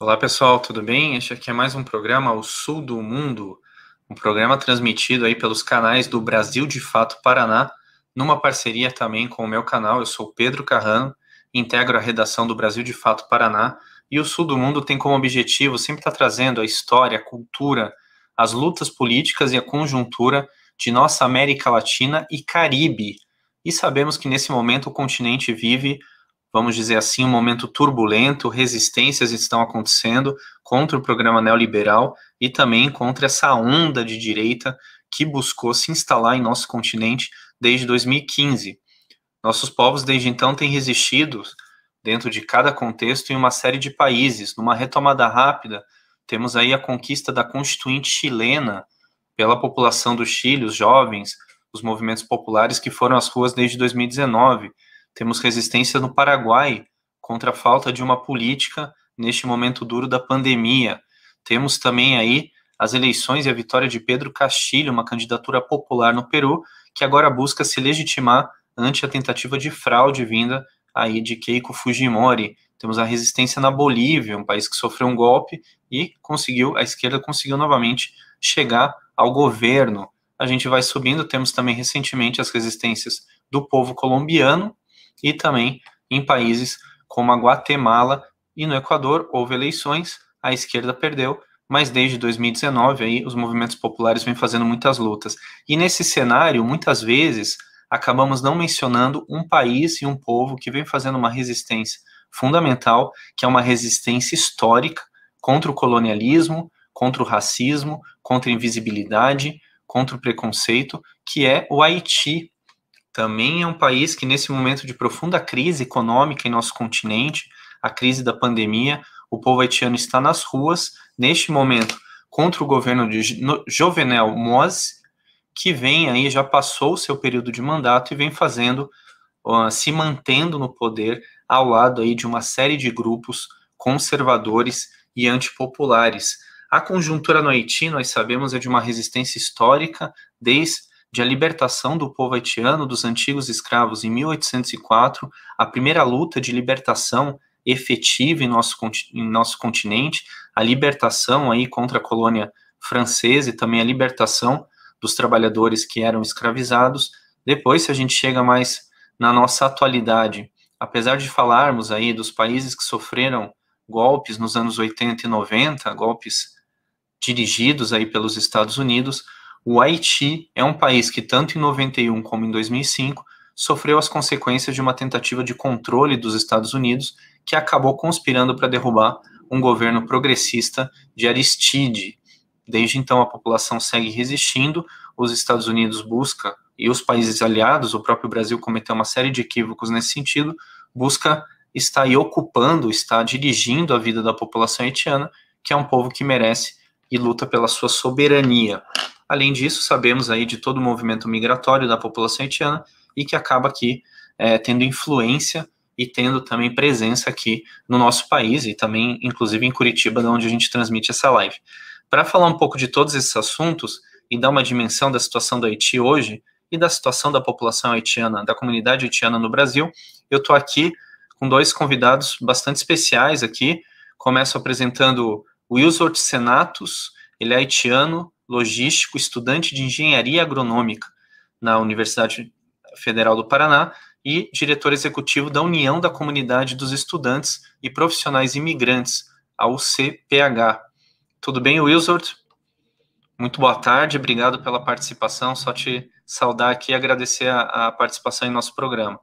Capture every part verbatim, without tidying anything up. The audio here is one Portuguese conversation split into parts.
Olá pessoal, tudo bem? Este aqui é mais um programa O Sul do Mundo, um programa transmitido aí pelos canais do Brasil de Fato Paraná, numa parceria também com o meu canal. Eu sou Pedro Carrano, integro a redação do Brasil de Fato Paraná, e o Sul do Mundo tem como objetivo sempre estar trazendo a história, a cultura, as lutas políticas e a conjuntura de nossa América Latina e Caribe. E sabemos que nesse momento o continente vive, vamos dizer assim, um momento turbulento, resistências estão acontecendo contra o programa neoliberal e também contra essa onda de direita que buscou se instalar em nosso continente desde dois mil e quinze. Nossos povos, desde então, têm resistido dentro de cada contexto em uma série de países. Numa retomada rápida, temos aí a conquista da Constituinte chilena pela população do Chile, os jovens, os movimentos populares que foram às ruas desde dois mil e dezenove. Temos resistência no Paraguai contra a falta de uma política neste momento duro da pandemia. Temos também aí as eleições e a vitória de Pedro Castillo, uma candidatura popular no Peru, que agora busca se legitimar ante a tentativa de fraude vinda aí de Keiko Fujimori. Temos a resistência na Bolívia, um país que sofreu um golpe e conseguiu, a esquerda conseguiu novamente chegar ao governo. A gente vai subindo, temos também recentemente as resistências do povo colombiano e também em países como a Guatemala e no Equador houve eleições, a esquerda perdeu, mas desde dois mil e dezenove aí os movimentos populares vêm fazendo muitas lutas. E nesse cenário, muitas vezes, acabamos não mencionando um país e um povo que vem fazendo uma resistência fundamental, que é uma resistência histórica contra o colonialismo, contra o racismo, contra a invisibilidade, contra o preconceito, que é o Haiti. Também é um país que, nesse momento de profunda crise econômica em nosso continente, a crise da pandemia, o povo haitiano está nas ruas, neste momento, contra o governo de Jovenel Moïse, que vem aí, já passou o seu período de mandato e vem fazendo, uh, se mantendo no poder, ao lado aí de uma série de grupos conservadores e antipopulares. A conjuntura no Haiti, nós sabemos, é de uma resistência histórica, desde a libertação do povo haitiano dos antigos escravos em mil oitocentos e quatro, a primeira luta de libertação efetiva em nosso, em nosso continente, a libertação aí contra a colônia francesa e também a libertação dos trabalhadores que eram escravizados. Depois, se a gente chega mais na nossa atualidade, apesar de falarmos aí dos países que sofreram golpes nos anos oitenta e noventa, golpes dirigidos aí pelos Estados Unidos, o Haiti é um país que tanto em noventa e um como em dois mil e cinco sofreu as consequências de uma tentativa de controle dos Estados Unidos que acabou conspirando para derrubar um governo progressista de Aristide. Desde então a população segue resistindo, os Estados Unidos busca, e os países aliados, o próprio Brasil cometeu uma série de equívocos nesse sentido, busca estar aí ocupando, está dirigindo a vida da população haitiana, que é um povo que merece e luta pela sua soberania. Além disso, sabemos aí de todo o movimento migratório da população haitiana e que acaba aqui é, tendo influência e tendo também presença aqui no nosso país e também, inclusive, em Curitiba, de onde a gente transmite essa live. Para falar um pouco de todos esses assuntos e dar uma dimensão da situação do Haiti hoje e da situação da população haitiana, da comunidade haitiana no Brasil, eu estou aqui com dois convidados bastante especiais aqui. Começo apresentando o Wilsort Senatus, ele é haitiano, logístico, estudante de engenharia agronômica na Universidade Federal do Paraná e diretor executivo da União da Comunidade dos Estudantes e Profissionais Imigrantes, a U C P H. Tudo bem, Wilsort? Muito boa tarde, obrigado pela participação, só te saudar aqui e agradecer a, a participação em nosso programa.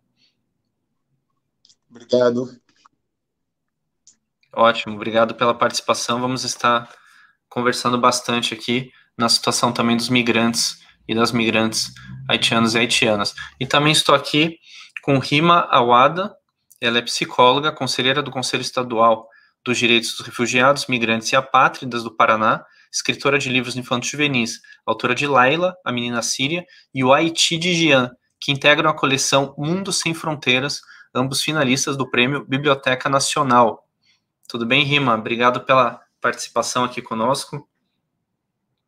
Obrigado. Ótimo, obrigado pela participação, vamos estar conversando bastante aqui na situação também dos migrantes e das migrantes haitianos e haitianas. E também estou aqui com Rima Awada, ela é psicóloga, conselheira do Conselho Estadual dos Direitos dos Refugiados, Migrantes e Apátridas do Paraná, escritora de livros infantos juvenis, autora de Laila, a Menina Síria, e o Haiti de Jean, que integram a coleção Mundo Sem Fronteiras, ambos finalistas do Prêmio Biblioteca Nacional. Tudo bem, Rima? Obrigado pela participação aqui conosco.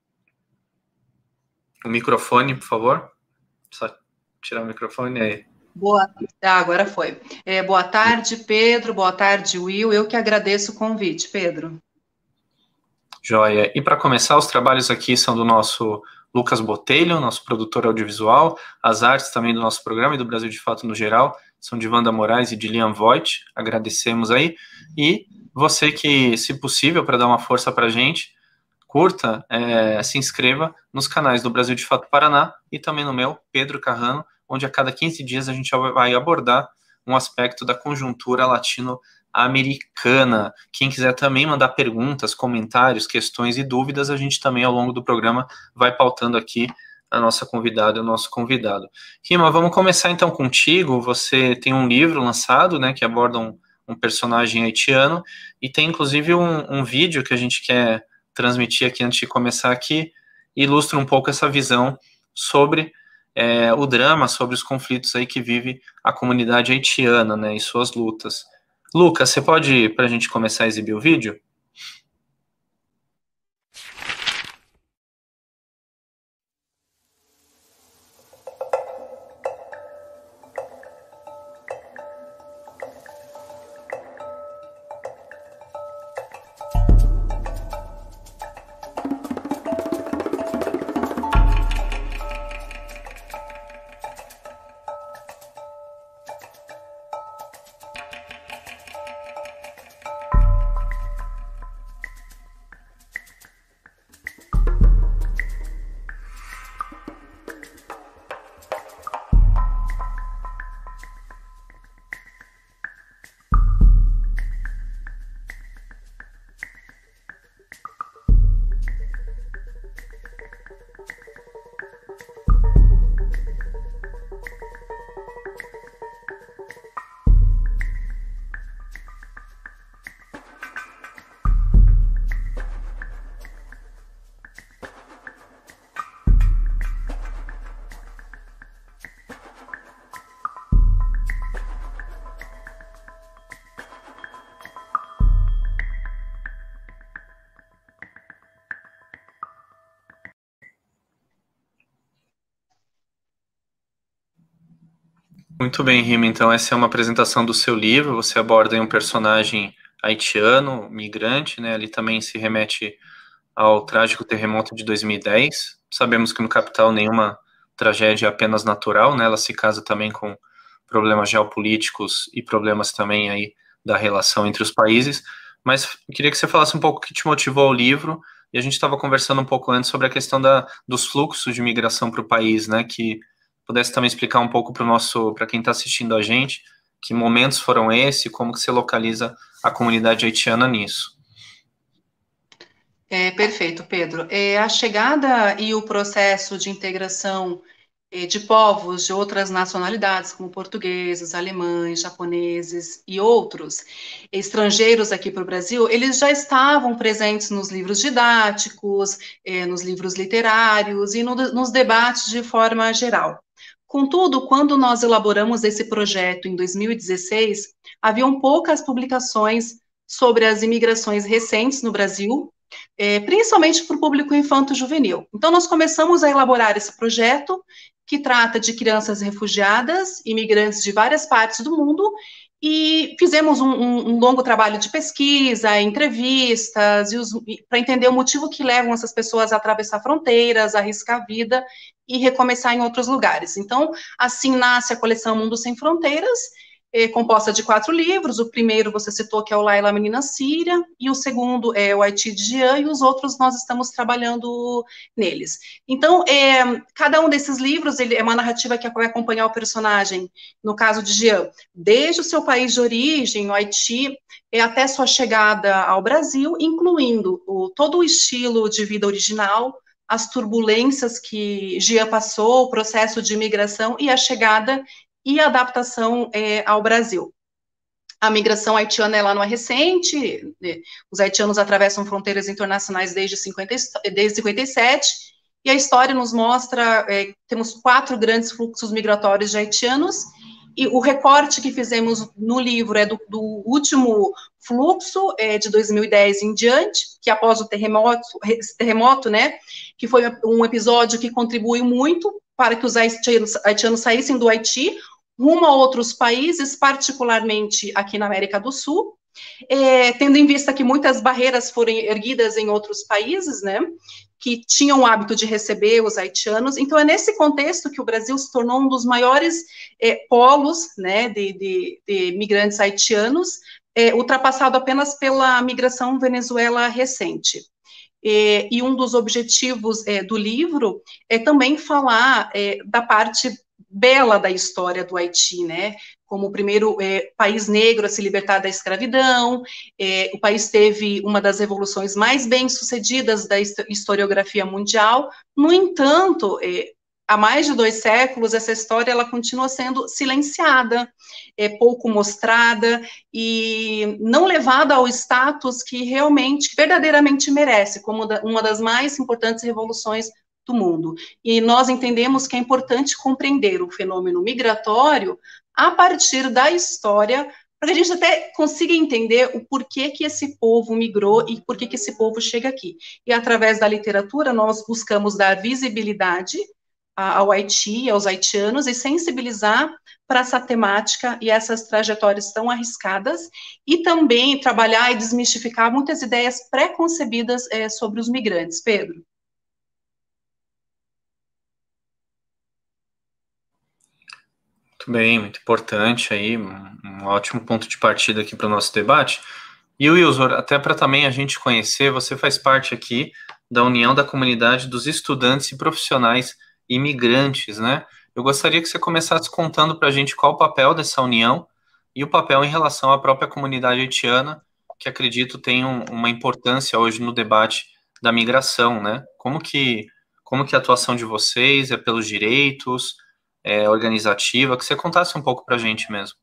O microfone, por favor. Só tirar o microfone aí. Boa, ah, agora foi. É, boa tarde, Pedro. Boa tarde, Will. Eu que agradeço o convite, Pedro. Joia. E para começar, os trabalhos aqui são do nosso Lucas Botelho, nosso produtor audiovisual. As artes também do nosso programa e do Brasil de Fato no geral são de Wanda Moraes e de Liam Voigt. Agradecemos aí. E você que, se possível, para dar uma força para a gente, curta, é, se inscreva nos canais do Brasil de Fato Paraná e também no meu, Pedro Carrano, onde a cada quinze dias a gente vai abordar um aspecto da conjuntura latino-americana. Quem quiser também mandar perguntas, comentários, questões e dúvidas, a gente também, ao longo do programa, vai pautando aqui a nossa convidada e o nosso convidado. Rima, vamos começar então contigo. Você tem um livro lançado, né, que aborda um, um personagem haitiano, e tem inclusive um, um vídeo que a gente quer transmitir aqui antes de começar aqui, ilustra um pouco essa visão sobre é, o drama, sobre os conflitos aí que vive a comunidade haitiana, né, e suas lutas. Lucas, você pode, para a gente começar a exibir o vídeo? Muito bem, Rima. Então, essa é uma apresentação do seu livro. Você aborda um personagem haitiano, migrante, né? Ali também se remete ao trágico terremoto de dois mil e dez. Sabemos que no capital nenhuma tragédia é apenas natural, né? Ela se casa também com problemas geopolíticos e problemas também aí da relação entre os países. Mas eu queria que você falasse um pouco o que te motivou ao livro. E a gente estava conversando um pouco antes sobre a questão da, dos fluxos de migração para o país, né? Que pudesse também explicar um pouco para o nosso, para quem está assistindo a gente, que momentos foram esses, como que você localiza a comunidade haitiana nisso. É, perfeito, Pedro. É, a chegada e o processo de integração é, de povos de outras nacionalidades, como portugueses, alemães, japoneses e outros estrangeiros aqui para o Brasil, eles já estavam presentes nos livros didáticos, é, nos livros literários e no, nos debates de forma geral. Contudo, quando nós elaboramos esse projeto em dois mil e dezesseis, haviam poucas publicações sobre as imigrações recentes no Brasil, é, principalmente para o público infanto-juvenil. Então, nós começamos a elaborar esse projeto, que trata de crianças refugiadas, imigrantes de várias partes do mundo, e fizemos um, um, um longo trabalho de pesquisa, entrevistas, para entender o motivo que levam essas pessoas a atravessar fronteiras, a arriscar a vida e recomeçar em outros lugares. Então, assim nasce a coleção Mundo Sem Fronteiras, é composta de quatro livros. O primeiro você citou, que é o Laila, a Menina Síria, e o segundo é o Haiti de Jean, e os outros nós estamos trabalhando neles. Então, é, cada um desses livros ele é uma narrativa que vai acompanhar o personagem, no caso de Jean, desde o seu país de origem, o Haiti, é, até sua chegada ao Brasil, incluindo o, todo o estilo de vida original, as turbulências que Jean passou, o processo de imigração e a chegada e a adaptação é, ao Brasil. A migração haitiana ela não é recente, os haitianos atravessam fronteiras internacionais desde, cinquenta, desde cinquenta e sete, e a história nos mostra, é, temos quatro grandes fluxos migratórios de haitianos, e o recorte que fizemos no livro é do, do último fluxo, é, de dois mil e dez em diante, que após o terremoto, terremoto, né, que foi um episódio que contribuiu muito para que os haitianos, haitianos saíssem do Haiti, rumo a outros países, particularmente aqui na América do Sul, é, tendo em vista que muitas barreiras foram erguidas em outros países, né, que tinham o hábito de receber os haitianos. Então, é nesse contexto que o Brasil se tornou um dos maiores é, polos, né, de, de, de migrantes haitianos, é, ultrapassado apenas pela migração Venezuela recente. É, e um dos objetivos é, do livro é também falar é, da parte bela da história do Haiti, né? Como o primeiro é, país negro a se libertar da escravidão, é, o país teve uma das revoluções mais bem-sucedidas da historiografia mundial. No entanto, é, há mais de dois séculos, essa história ela continua sendo silenciada, é, pouco mostrada e não levada ao status que realmente, que verdadeiramente merece, como uma das mais importantes revoluções do mundo. E nós entendemos que é importante compreender o fenômeno migratório a partir da história, para que a gente até consiga entender o porquê que esse povo migrou e por que que esse povo chega aqui. E através da literatura, nós buscamos dar visibilidade ao Haiti, aos haitianos, e sensibilizar para essa temática e essas trajetórias tão arriscadas, e também trabalhar e desmistificar muitas ideias pré-concebidas é, sobre os migrantes. Pedro? Muito bem, muito importante aí, um, um ótimo ponto de partida aqui para o nosso debate. E o Wilson, até para também a gente conhecer, você faz parte aqui da União da Comunidade dos Estudantes e Profissionais Imigrantes, né? Eu gostaria que você começasse contando para a gente qual o papel dessa união e o papel em relação à própria comunidade haitiana, que acredito tem um, uma importância hoje no debate da migração, né? Como que, como que a atuação de vocês é pelos direitos, é, organizativa, que você contasse um pouco para a gente mesmo.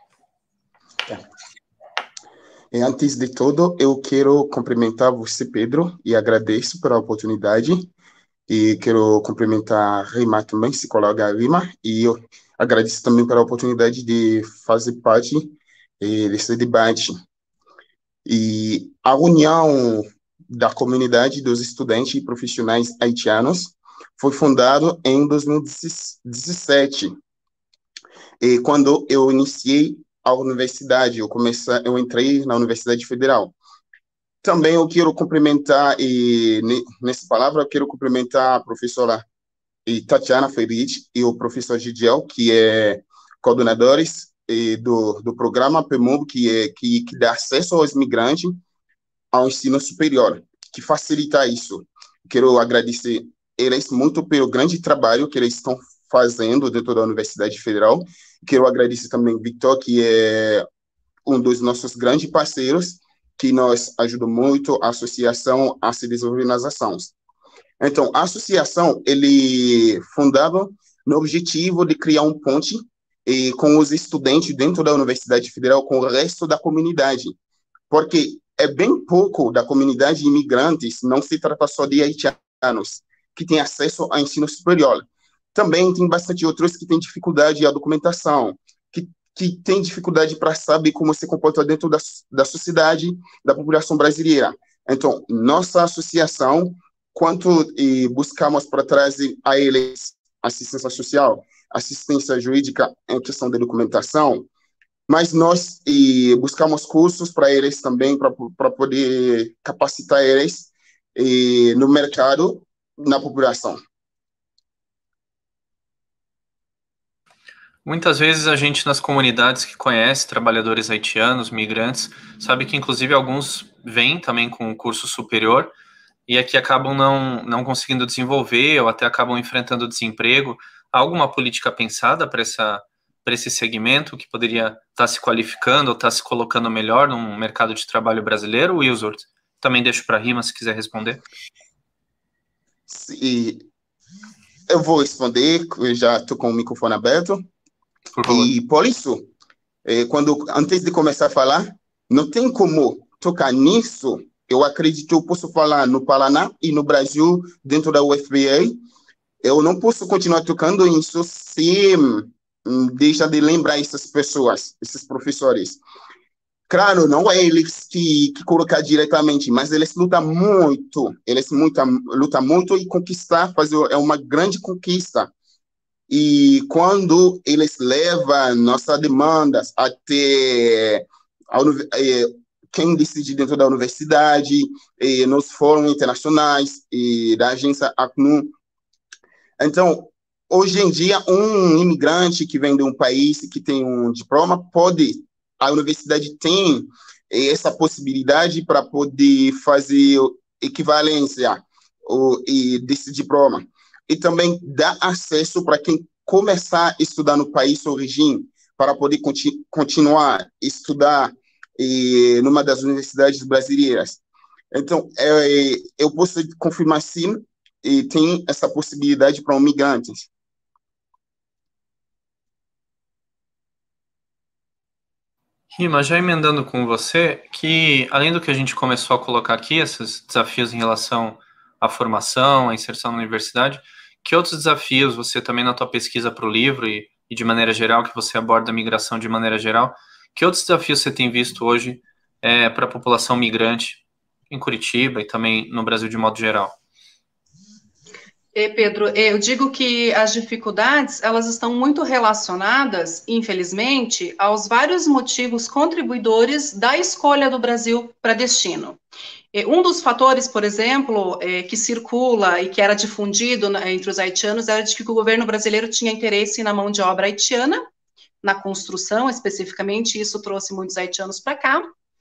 É. Antes de tudo, eu quero cumprimentar você, Pedro, e agradeço pela oportunidade. E quero cumprimentar a Rima também, psicóloga Rima, e eu agradeço também pela oportunidade de fazer parte eh, desse debate. E a União da Comunidade dos Estudantes e Profissionais Haitianos foi fundado em dois mil e dezessete, e quando eu iniciei a universidade, eu comecei, eu entrei na Universidade Federal. Também eu quero cumprimentar, e nessa palavra eu quero cumprimentar a professora e Tatiana Ferrit e o professor Gidiel, que é coordenadores e do, do programa P M U B, que, é, que, que dá acesso aos migrantes ao ensino superior, que facilita isso. Quero agradecer eles muito pelo grande trabalho que eles estão fazendo dentro da Universidade Federal. Quero agradecer também o Victor, que é um dos nossos grandes parceiros, que nos ajuda muito a associação a se desenvolver nas ações. Então, a associação, ele fundava no objetivo de criar um ponte e, com os estudantes dentro da Universidade Federal, com o resto da comunidade, porque é bem pouco da comunidade imigrantes, não se trata só de haitianos, que tem acesso ao ensino superior. Também tem bastante outros que têm dificuldade à documentação, que, que têm dificuldade para saber como se comporta dentro da, da sociedade, da população brasileira. Então, nossa associação, quanto e, buscamos para trazer a eles assistência social, assistência jurídica em questão de documentação, mas nós e, buscamos cursos para eles também, para poder capacitar eles e, no mercado, na população. Muitas vezes a gente nas comunidades que conhece trabalhadores haitianos, migrantes, sabe que inclusive alguns vêm também com um curso superior e aqui acabam não, não conseguindo desenvolver ou até acabam enfrentando desemprego. Há alguma política pensada para essa para esse segmento que poderia estar se qualificando ou estar se colocando melhor no mercado de trabalho brasileiro, Wilson? Também deixo para a Rima, se quiser responder. Sim, eu vou responder, eu já estou com o microfone aberto. Por favor. E por isso, quando, antes de começar a falar, não tem como tocar nisso. Eu acredito que eu posso falar no Paraná e no Brasil, dentro da U F B A. Eu não posso continuar tocando isso se deixa de lembrar essas pessoas, esses professores. Claro, não é eles que, que colocam diretamente, mas eles lutam muito, eles lutam, lutam muito e conquistar, fazer, é uma grande conquista. e quando eles levam nossas demandas até a, eh, quem decide dentro da universidade, eh, nos fóruns internacionais e da agência ACNUR. Então, hoje em dia, um imigrante que vem de um país que tem um diploma pode, a universidade tem essa possibilidade para poder fazer equivalência o, e desse diploma. E também dá acesso para quem começar a estudar no país de origem, para poder continu continuar a estudar e, numa das universidades brasileiras. Então, é, eu posso confirmar sim, e tem essa possibilidade para um migrante. Rima, já emendando com você, que além do que a gente começou a colocar aqui, esses desafios em relação à formação, à inserção na universidade, que outros desafios você também na tua pesquisa para o livro e, e de maneira geral, que você aborda a migração de maneira geral, que outros desafios você tem visto hoje é, para a população migrante em Curitiba e também no Brasil de modo geral? É, Pedro, eu digo que as dificuldades, elas estão muito relacionadas, infelizmente, aos vários motivos contribuidores da escolha do Brasil para destino. Um dos fatores, por exemplo, que circula e que era difundido entre os haitianos era de que o governo brasileiro tinha interesse na mão de obra haitiana, na construção especificamente, e isso trouxe muitos haitianos para cá.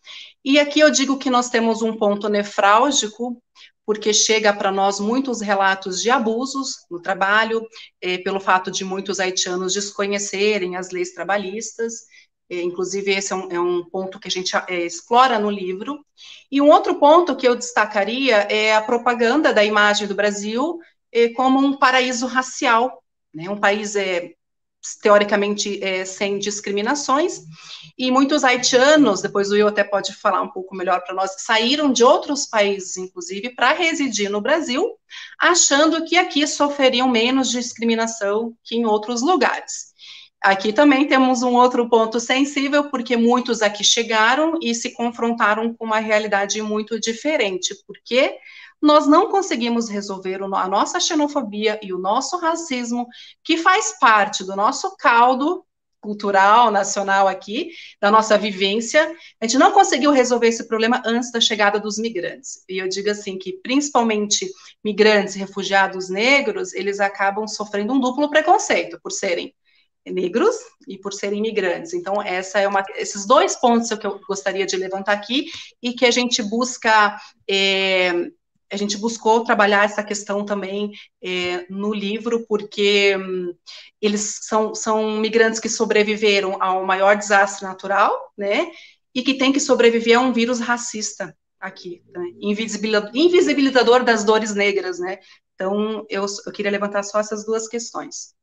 E aqui eu digo que nós temos um ponto nefrálgico, porque chega para nós muitos relatos de abusos no trabalho, eh, pelo fato de muitos haitianos desconhecerem as leis trabalhistas, eh, inclusive esse é um, é um ponto que a gente eh, explora no livro. E um outro ponto que eu destacaria é a propaganda da imagem do Brasil eh, como um paraíso racial, né, um país eh, teoricamente eh, sem discriminações, e muitos haitianos, depois o Will até pode falar um pouco melhor para nós, saíram de outros países, inclusive, para residir no Brasil, achando que aqui sofreriam menos discriminação que em outros lugares. Aqui também temos um outro ponto sensível, porque muitos aqui chegaram e se confrontaram com uma realidade muito diferente, porque nós não conseguimos resolver a nossa xenofobia e o nosso racismo, que faz parte do nosso caldo cultural, nacional aqui, da nossa vivência, a gente não conseguiu resolver esse problema antes da chegada dos migrantes. E eu digo assim que, principalmente, migrantes, refugiados negros, eles acabam sofrendo um duplo preconceito, por serem negros e por serem imigrantes. Então, essa é uma, esses dois pontos que eu gostaria de levantar aqui e que a gente busca... É, a gente buscou trabalhar essa questão também é, no livro, porque hum, eles são, são migrantes que sobreviveram ao maior desastre natural, né, e que têm que sobreviver a um vírus racista aqui, né, invisibilizador das dores negras, né. Então, eu, eu queria levantar só essas duas questões.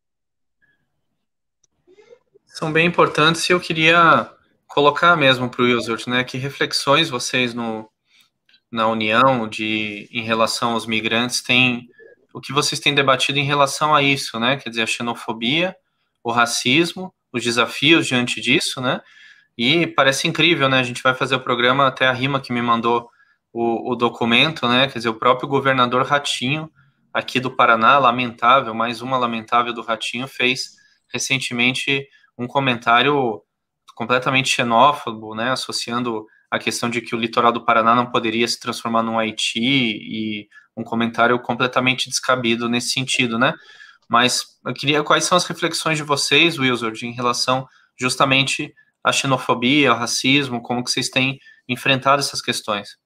São bem importantes e eu queria colocar mesmo para o Wilsert, né, que reflexões vocês no na União, de, em relação aos migrantes, tem o que vocês têm debatido em relação a isso, né? Quer dizer, a xenofobia, o racismo, os desafios diante disso, né? E parece incrível, né? A gente vai fazer o programa, até a Rima que me mandou o, o documento, né? Quer dizer, o próprio governador Ratinho, aqui do Paraná, lamentável, mais uma lamentável do Ratinho, fez recentemente um comentário completamente xenófobo, né? Associando a questão de que o litoral do Paraná não poderia se transformar num Haiti, e um comentário completamente descabido nesse sentido, né? Mas eu queria, quais são as reflexões de vocês, Wilsord, em relação justamente à xenofobia, ao racismo, como que vocês têm enfrentado essas questões?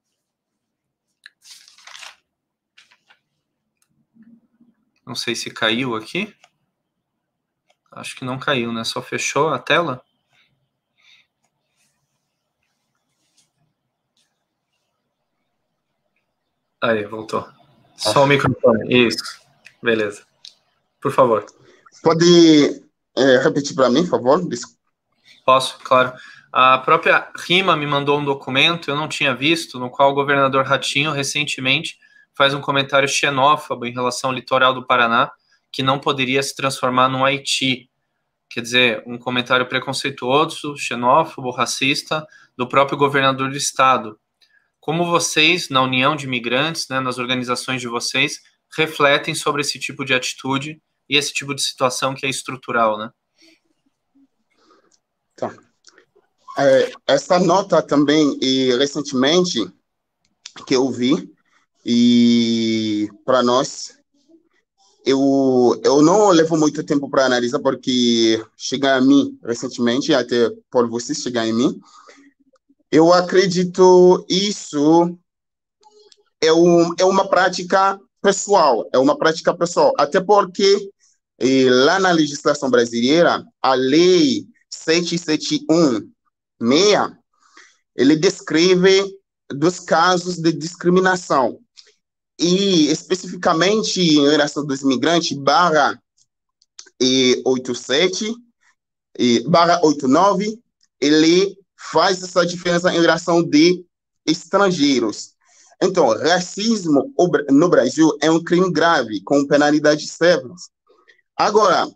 Não sei se caiu aqui. Acho que não caiu, né? Só fechou a tela. Aí, voltou. Só o microfone. Isso. Beleza. Por favor. Pode é, repetir para mim, por favor? Desculpa. Posso, claro. A própria Rima me mandou um documento, eu não tinha visto, no qual o governador Ratinho, recentemente, faz um comentário xenófobo em relação ao litoral do Paraná, que não poderia se transformar num Haiti. Quer dizer, um comentário preconceituoso, xenófobo, racista, do próprio governador do estado. Como vocês, na União de Imigrantes, né, nas organizações de vocês, refletem sobre esse tipo de atitude e esse tipo de situação que é estrutural, né? Tá. É, essa nota também, e recentemente, que eu vi, e para nós, eu, eu não levo muito tempo para analisar, porque chega a mim recentemente, até por vocês chegar em mim, eu acredito isso é, um, é uma prática pessoal, é uma prática pessoal, até porque eh, lá na legislação brasileira, a lei setecentos e setenta e um, ele descreve dos casos de discriminação, e especificamente em relação dos imigrantes, barra e oitenta e sete, e barra oitenta e nove, ele faz essa diferença em relação de estrangeiros. Então, racismo no Brasil é um crime grave, com penalidades severas. Agora,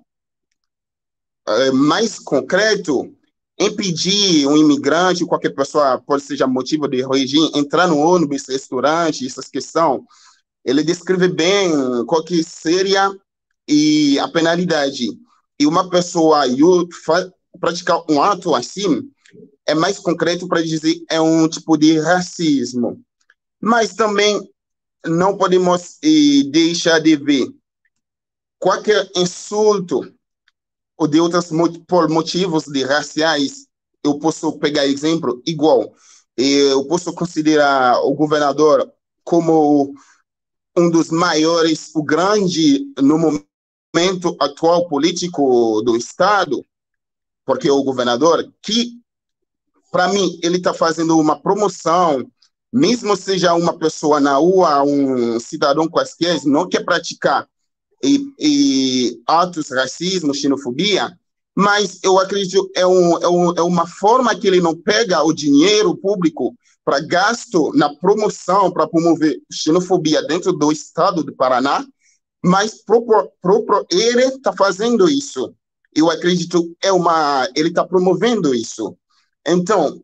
mais concreto, impedir um imigrante, qualquer pessoa, pode seja motivo de origem, entrar no ônibus, restaurante, essas questões, ele descreve bem qual que seria e a penalidade. E uma pessoa praticar um ato assim, é mais concreto para dizer é um tipo de racismo. Mas também não podemos eh, deixar de ver qualquer insulto ou de outros por motivos de raciais. Eu posso pegar exemplo igual. Eu posso considerar o governador como um dos maiores, o grande no momento atual político do Estado, porque o governador, que, para mim, ele está fazendo uma promoção, mesmo seja uma pessoa na rua, um cidadão quaisquer, não quer praticar e, e atos racismo, xenofobia, mas eu acredito é, um, é, um, é uma forma que ele não pega o dinheiro público para gasto na promoção, para promover xenofobia dentro do estado do Paraná, mas próprio, próprio ele está fazendo isso. Eu acredito é uma, ele está promovendo isso. Então,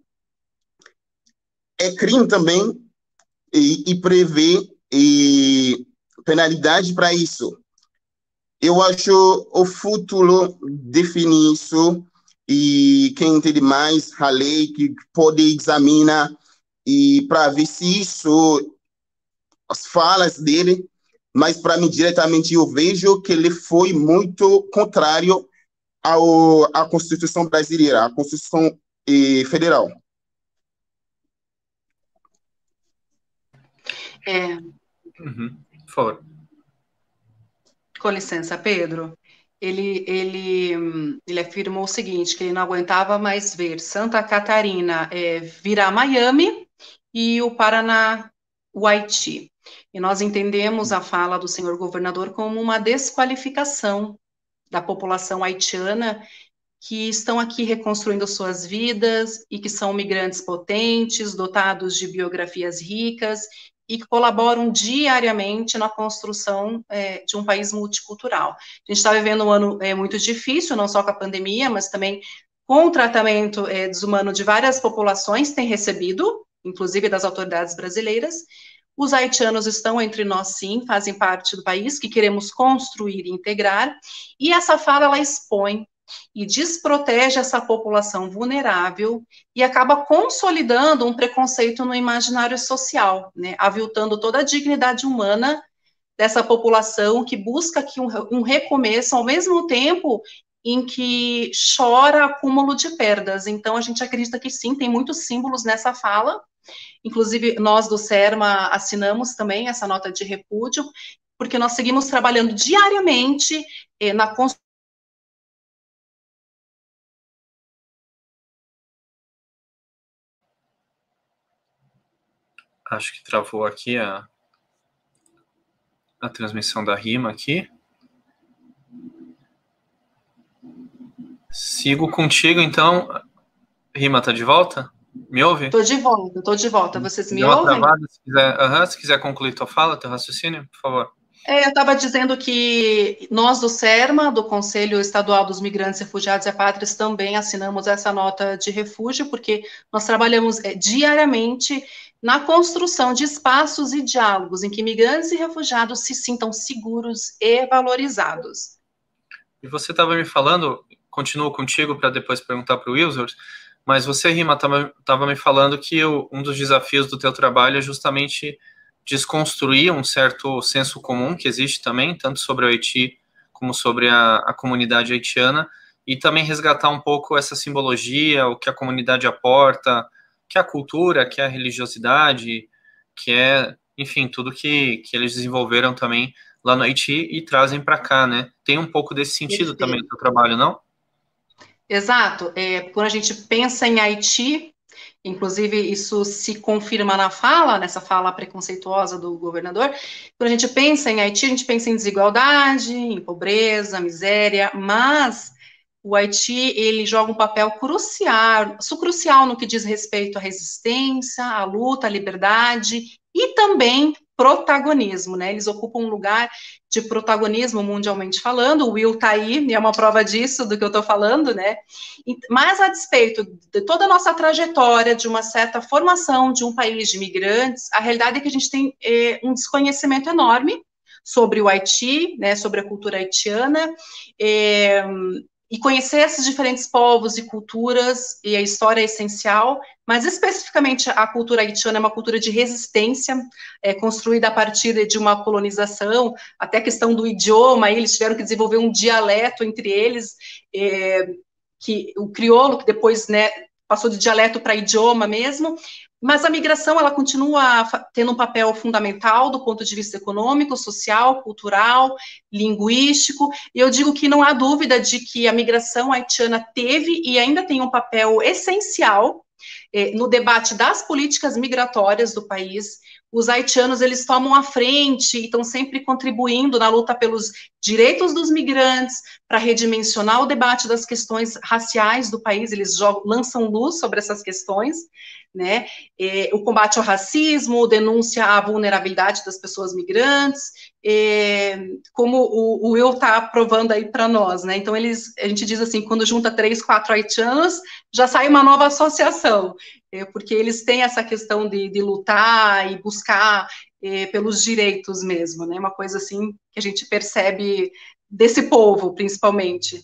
é crime também e, e prevê e penalidade para isso. Eu acho o futuro define isso, e quem entende mais a lei que pode examinar e para ver se isso, as falas dele, mas para mim diretamente eu vejo que ele foi muito contrário ao, à Constituição brasileira, à Constituição eh, federal. É. Uhum. Por favor. Com licença, Pedro. Ele, ele, ele afirmou o seguinte, que ele não aguentava mais ver Santa Catarina é, virar Miami e o Paraná o Haiti. E nós entendemos a fala do senhor governador como uma desqualificação da população haitiana que estão aqui reconstruindo suas vidas e que são migrantes potentes, dotados de biografias ricas e que colaboram diariamente na construção é, de um país multicultural. A gente está vivendo um ano é, muito difícil, não só com a pandemia, mas também com o tratamento é, desumano de várias populações tem recebido, inclusive das autoridades brasileiras. Os haitianos estão entre nós, sim, fazem parte do país que queremos construir e integrar, e essa fala, ela expõe e desprotege essa população vulnerável e acaba consolidando um preconceito no imaginário social, né, aviltando toda a dignidade humana dessa população que busca aqui um, um recomeço, ao mesmo tempo em que chora acúmulo de perdas. Então, a gente acredita que sim, tem muitos símbolos nessa fala, inclusive nós do SERMA assinamos também essa nota de repúdio, porque nós seguimos trabalhando diariamente eh, na construção. Acho que travou aqui a, a transmissão da Rima aqui. Sigo contigo, então. Rima, tá de volta? Me ouve? Tô de volta, tô de volta. Vocês me Deu uma ouvem? travada, se quiser, uhum, se quiser concluir tua fala, teu raciocínio, por favor. É, eu estava dizendo que nós do SERMA, do Conselho Estadual dos Migrantes, Refugiados e Apátridas, também assinamos essa nota de refúgio, porque nós trabalhamos é, diariamente na construção de espaços e diálogos em que migrantes e refugiados se sintam seguros e valorizados. E você estava me falando, continuo contigo para depois perguntar para o Wilson, mas você, Rima, estava me falando que o, um dos desafios do teu trabalho é justamente desconstruir um certo senso comum que existe também, tanto sobre o Haiti como sobre a, a comunidade haitiana, e também resgatar um pouco essa simbologia, o que a comunidade aporta, que é a cultura, que é a religiosidade, que é, enfim, tudo que, que eles desenvolveram também lá no Haiti e trazem para cá, né? Tem um pouco desse sentido Perfeito. também no seu trabalho, não? Exato. É, quando a gente pensa em Haiti, inclusive isso se confirma na fala, nessa fala preconceituosa do governador, quando a gente pensa em Haiti, a gente pensa em desigualdade, em pobreza, miséria, mas o Haiti, ele joga um papel crucial, crucial no que diz respeito à resistência, à luta, à liberdade e também protagonismo, né? Eles ocupam um lugar de protagonismo mundialmente falando. O Will tá aí, e é uma prova disso, do que eu tô falando, né? Mas a despeito de toda a nossa trajetória, de uma certa formação de um país de imigrantes, a realidade é que a gente tem é, um desconhecimento enorme sobre o Haiti, né, sobre a cultura haitiana, é, e conhecer esses diferentes povos e culturas, e a história é essencial, mas especificamente a cultura haitiana é uma cultura de resistência, é, construída a partir de uma colonização, até a questão do idioma, eles tiveram que desenvolver um dialeto entre eles, é, que o crioulo, que depois, né, passou de dialeto para idioma mesmo, mas a migração, ela continua tendo um papel fundamental do ponto de vista econômico, social, cultural, linguístico, e eu digo que não há dúvida de que a migração haitiana teve e ainda tem um papel essencial eh, no debate das políticas migratórias do país. Os haitianos, eles tomam a frente e estão sempre contribuindo na luta pelos direitos dos migrantes, para redimensionar o debate das questões raciais do país, eles jogam, lançam luz sobre essas questões, né, é, o combate ao racismo, denúncia à vulnerabilidade das pessoas migrantes, é, como o, o Will está provando aí para nós, né, então eles, a gente diz assim, quando junta três, quatro haitianos, já sai uma nova associação, é, porque eles têm essa questão de, de lutar e buscar é, pelos direitos mesmo, né, uma coisa assim que a gente percebe desse povo, principalmente.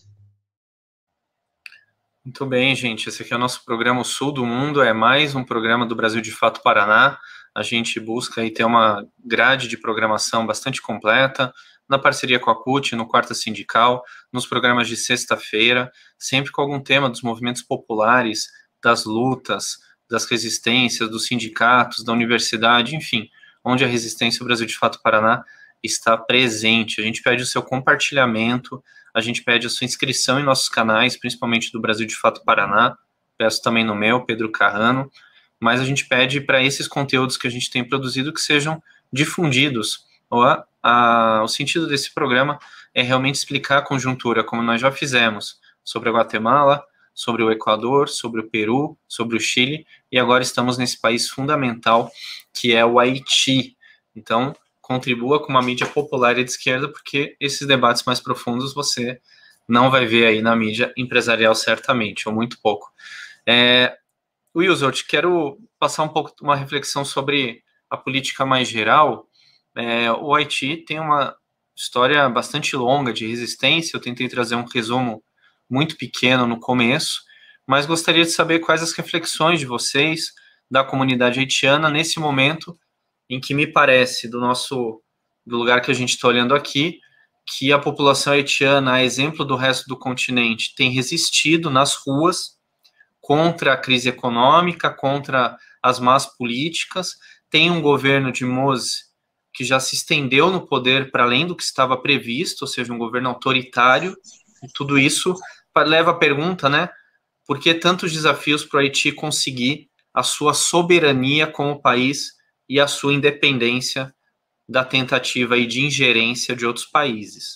Muito bem, gente. Esse aqui é o nosso programa O Sul do Mundo, é mais um programa do Brasil de Fato Paraná. A gente busca aí ter uma grade de programação bastante completa, na parceria com a C U T, no Quarta Sindical, nos programas de sexta-feira, sempre com algum tema dos movimentos populares, das lutas, das resistências, dos sindicatos, da universidade, enfim, onde a resistência do Brasil de Fato Paraná está presente. A gente pede o seu compartilhamento, a gente pede a sua inscrição em nossos canais, principalmente do Brasil de Fato Paraná, peço também no meu, Pedro Carrano, mas a gente pede para esses conteúdos que a gente tem produzido que sejam difundidos. O, a, o sentido desse programa é realmente explicar a conjuntura, como nós já fizemos, sobre a Guatemala, sobre o Equador, sobre o Peru, sobre o Chile, e agora estamos nesse país fundamental, que é o Haiti. Então, contribua com uma mídia popular e de esquerda, porque esses debates mais profundos você não vai ver aí na mídia empresarial, certamente, ou muito pouco. É, Wilson, eu te quero passar um pouco uma reflexão sobre a política mais geral. É, o Haiti tem uma história bastante longa de resistência, eu tentei trazer um resumo muito pequeno no começo, mas gostaria de saber quais as reflexões de vocês, da comunidade haitiana, nesse momento em que me parece, do nosso, do lugar que a gente está olhando aqui, que a população haitiana, a exemplo do resto do continente, tem resistido nas ruas contra a crise econômica, contra as más políticas, tem um governo de Moise que já se estendeu no poder para além do que estava previsto, ou seja, um governo autoritário, e tudo isso leva à pergunta, né, por que tantos desafios para o Haiti conseguir a sua soberania como país e a sua independência da tentativa aí de ingerência de outros países.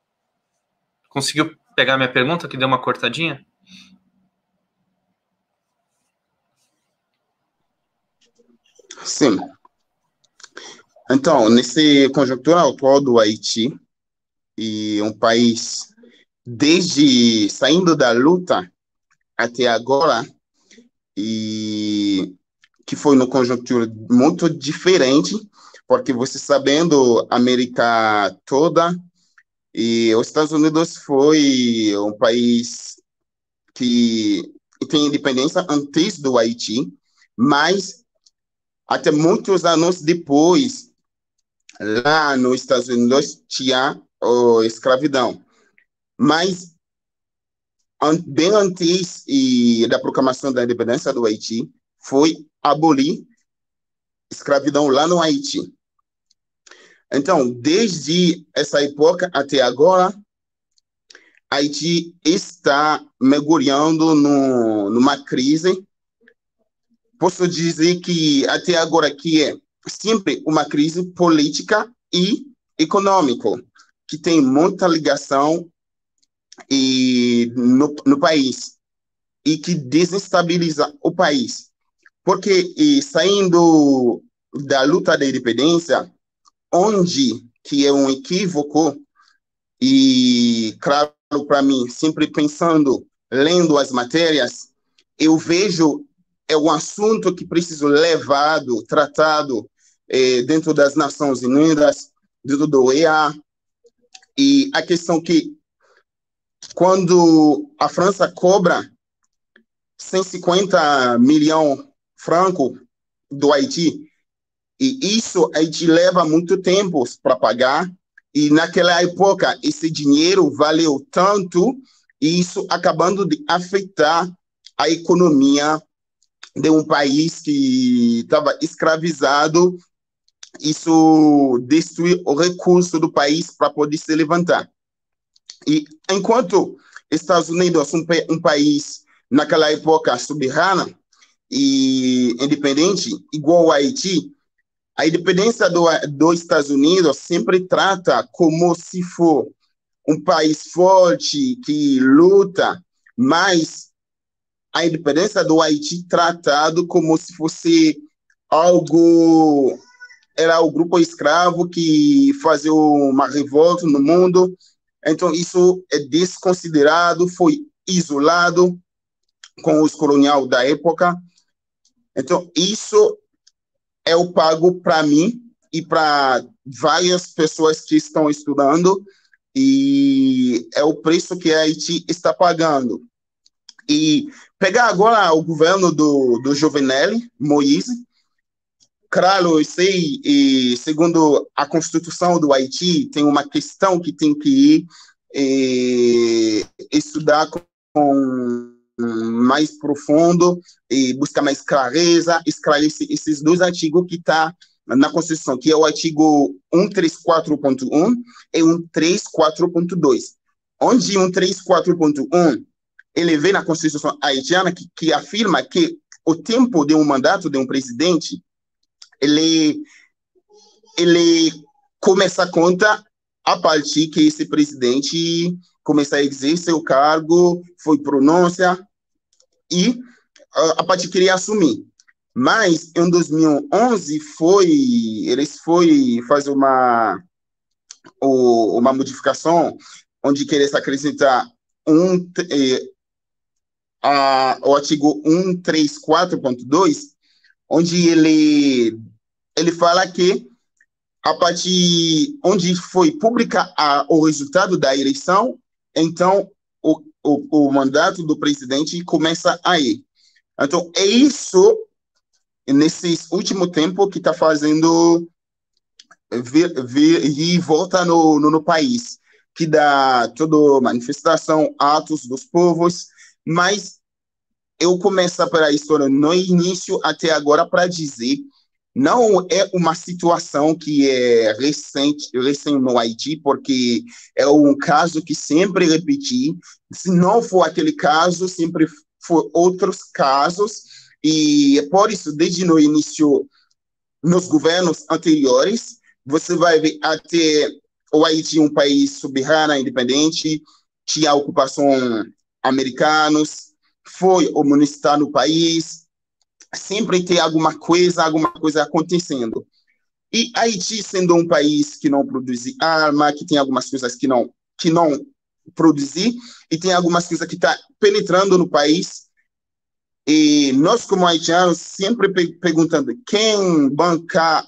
Conseguiu pegar minha pergunta, que deu uma cortadinha? Sim. Então, nesse conjuntura atual do Haiti, e um país, desde saindo da luta até agora, e que foi no conjuntura muito diferente, porque você sabendo, a América toda E os Estados Unidos foi um país que tem independência antes do Haiti, mas até muitos anos depois, lá nos Estados Unidos tinha oh, escravidão. Mas an bem antes e, da proclamação da independência do Haiti, foi abolir escravidão lá no Haiti. Então, desde essa época até agora, Haiti está mergulhando no, numa crise. Posso dizer que até agora que é sempre uma crise política e econômica, que tem muita ligação e, no, no país e que desestabiliza o país. Porque e, saindo da luta da independência, onde que é um equívoco, e claro, para mim, sempre pensando, lendo as matérias, eu vejo é um assunto que precisa ser levado, tratado eh, dentro das Nações Unidas, dentro do O E A, e a questão que quando a França cobra cento e cinquenta milhões de francos do Haiti, e isso Haiti leva muito tempo para pagar, e naquela época esse dinheiro valeu tanto, e isso acabando de afetar a economia de um país que estava escravizado. Isso destruiu o recurso do país para poder se levantar. E enquanto Estados Unidos, um, um país naquela época soberano e independente, igual ao Haiti, a independência do, dos Estados Unidos sempre trata como se for um país forte que luta, mas a independência do Haiti tratado como se fosse algo, era o grupo escravo que fazia uma revolta no mundo. Então isso é desconsiderado, foi isolado com os coloniais da época. Então isso é o pago para mim e para várias pessoas que estão estudando, e é o preço que a Haiti está pagando. E pegar agora o governo do, do Jovenel Moïse, claro, eu sei, e segundo a Constituição do Haiti, tem uma questão que tem que ir e, estudar com mais profundo e buscar mais clareza, esclarecer esses dois artigos que estão tá na Constituição, que é o artigo cento e trinta e quatro ponto um e cento e trinta e quatro ponto dois. Onde cento e trinta e quatro ponto um ele vê na Constituição haitiana que, que afirma que o tempo de um mandato de um presidente, ele, ele começa a conta a partir que esse presidente começa a exercer o cargo, foi pronúncia, e a partir que ele assumir. Mas, em dois mil e onze, foi, eles foram fazer uma, uma modificação onde queria acrescentar um... A, o artigo cento e trinta e quatro ponto dois, onde ele, ele fala que a partir onde foi publicar a, o resultado da eleição, então o, o, o mandato do presidente começa aí. Então, é isso, nesse último tempo, que está fazendo vir, vir e volta no, no, no país, que dá toda manifestação, atos dos povos, mas eu começo pela história no início até agora para dizer, não é uma situação que é recente, recente no Haiti, porque é um caso que sempre repeti, se não for aquele caso, sempre for outros casos, e por isso, desde no início, nos governos anteriores, você vai ver até o Haiti um país soberano, independente, tinha ocupação americanos, foi o municipal no país, sempre tem alguma coisa, alguma coisa acontecendo. E Haiti, sendo um país que não produz arma, que tem algumas coisas que não, que não produzir, e tem algumas coisas que estão tá penetrando no país, e nós, como haitianos, sempre pe perguntando quem bancar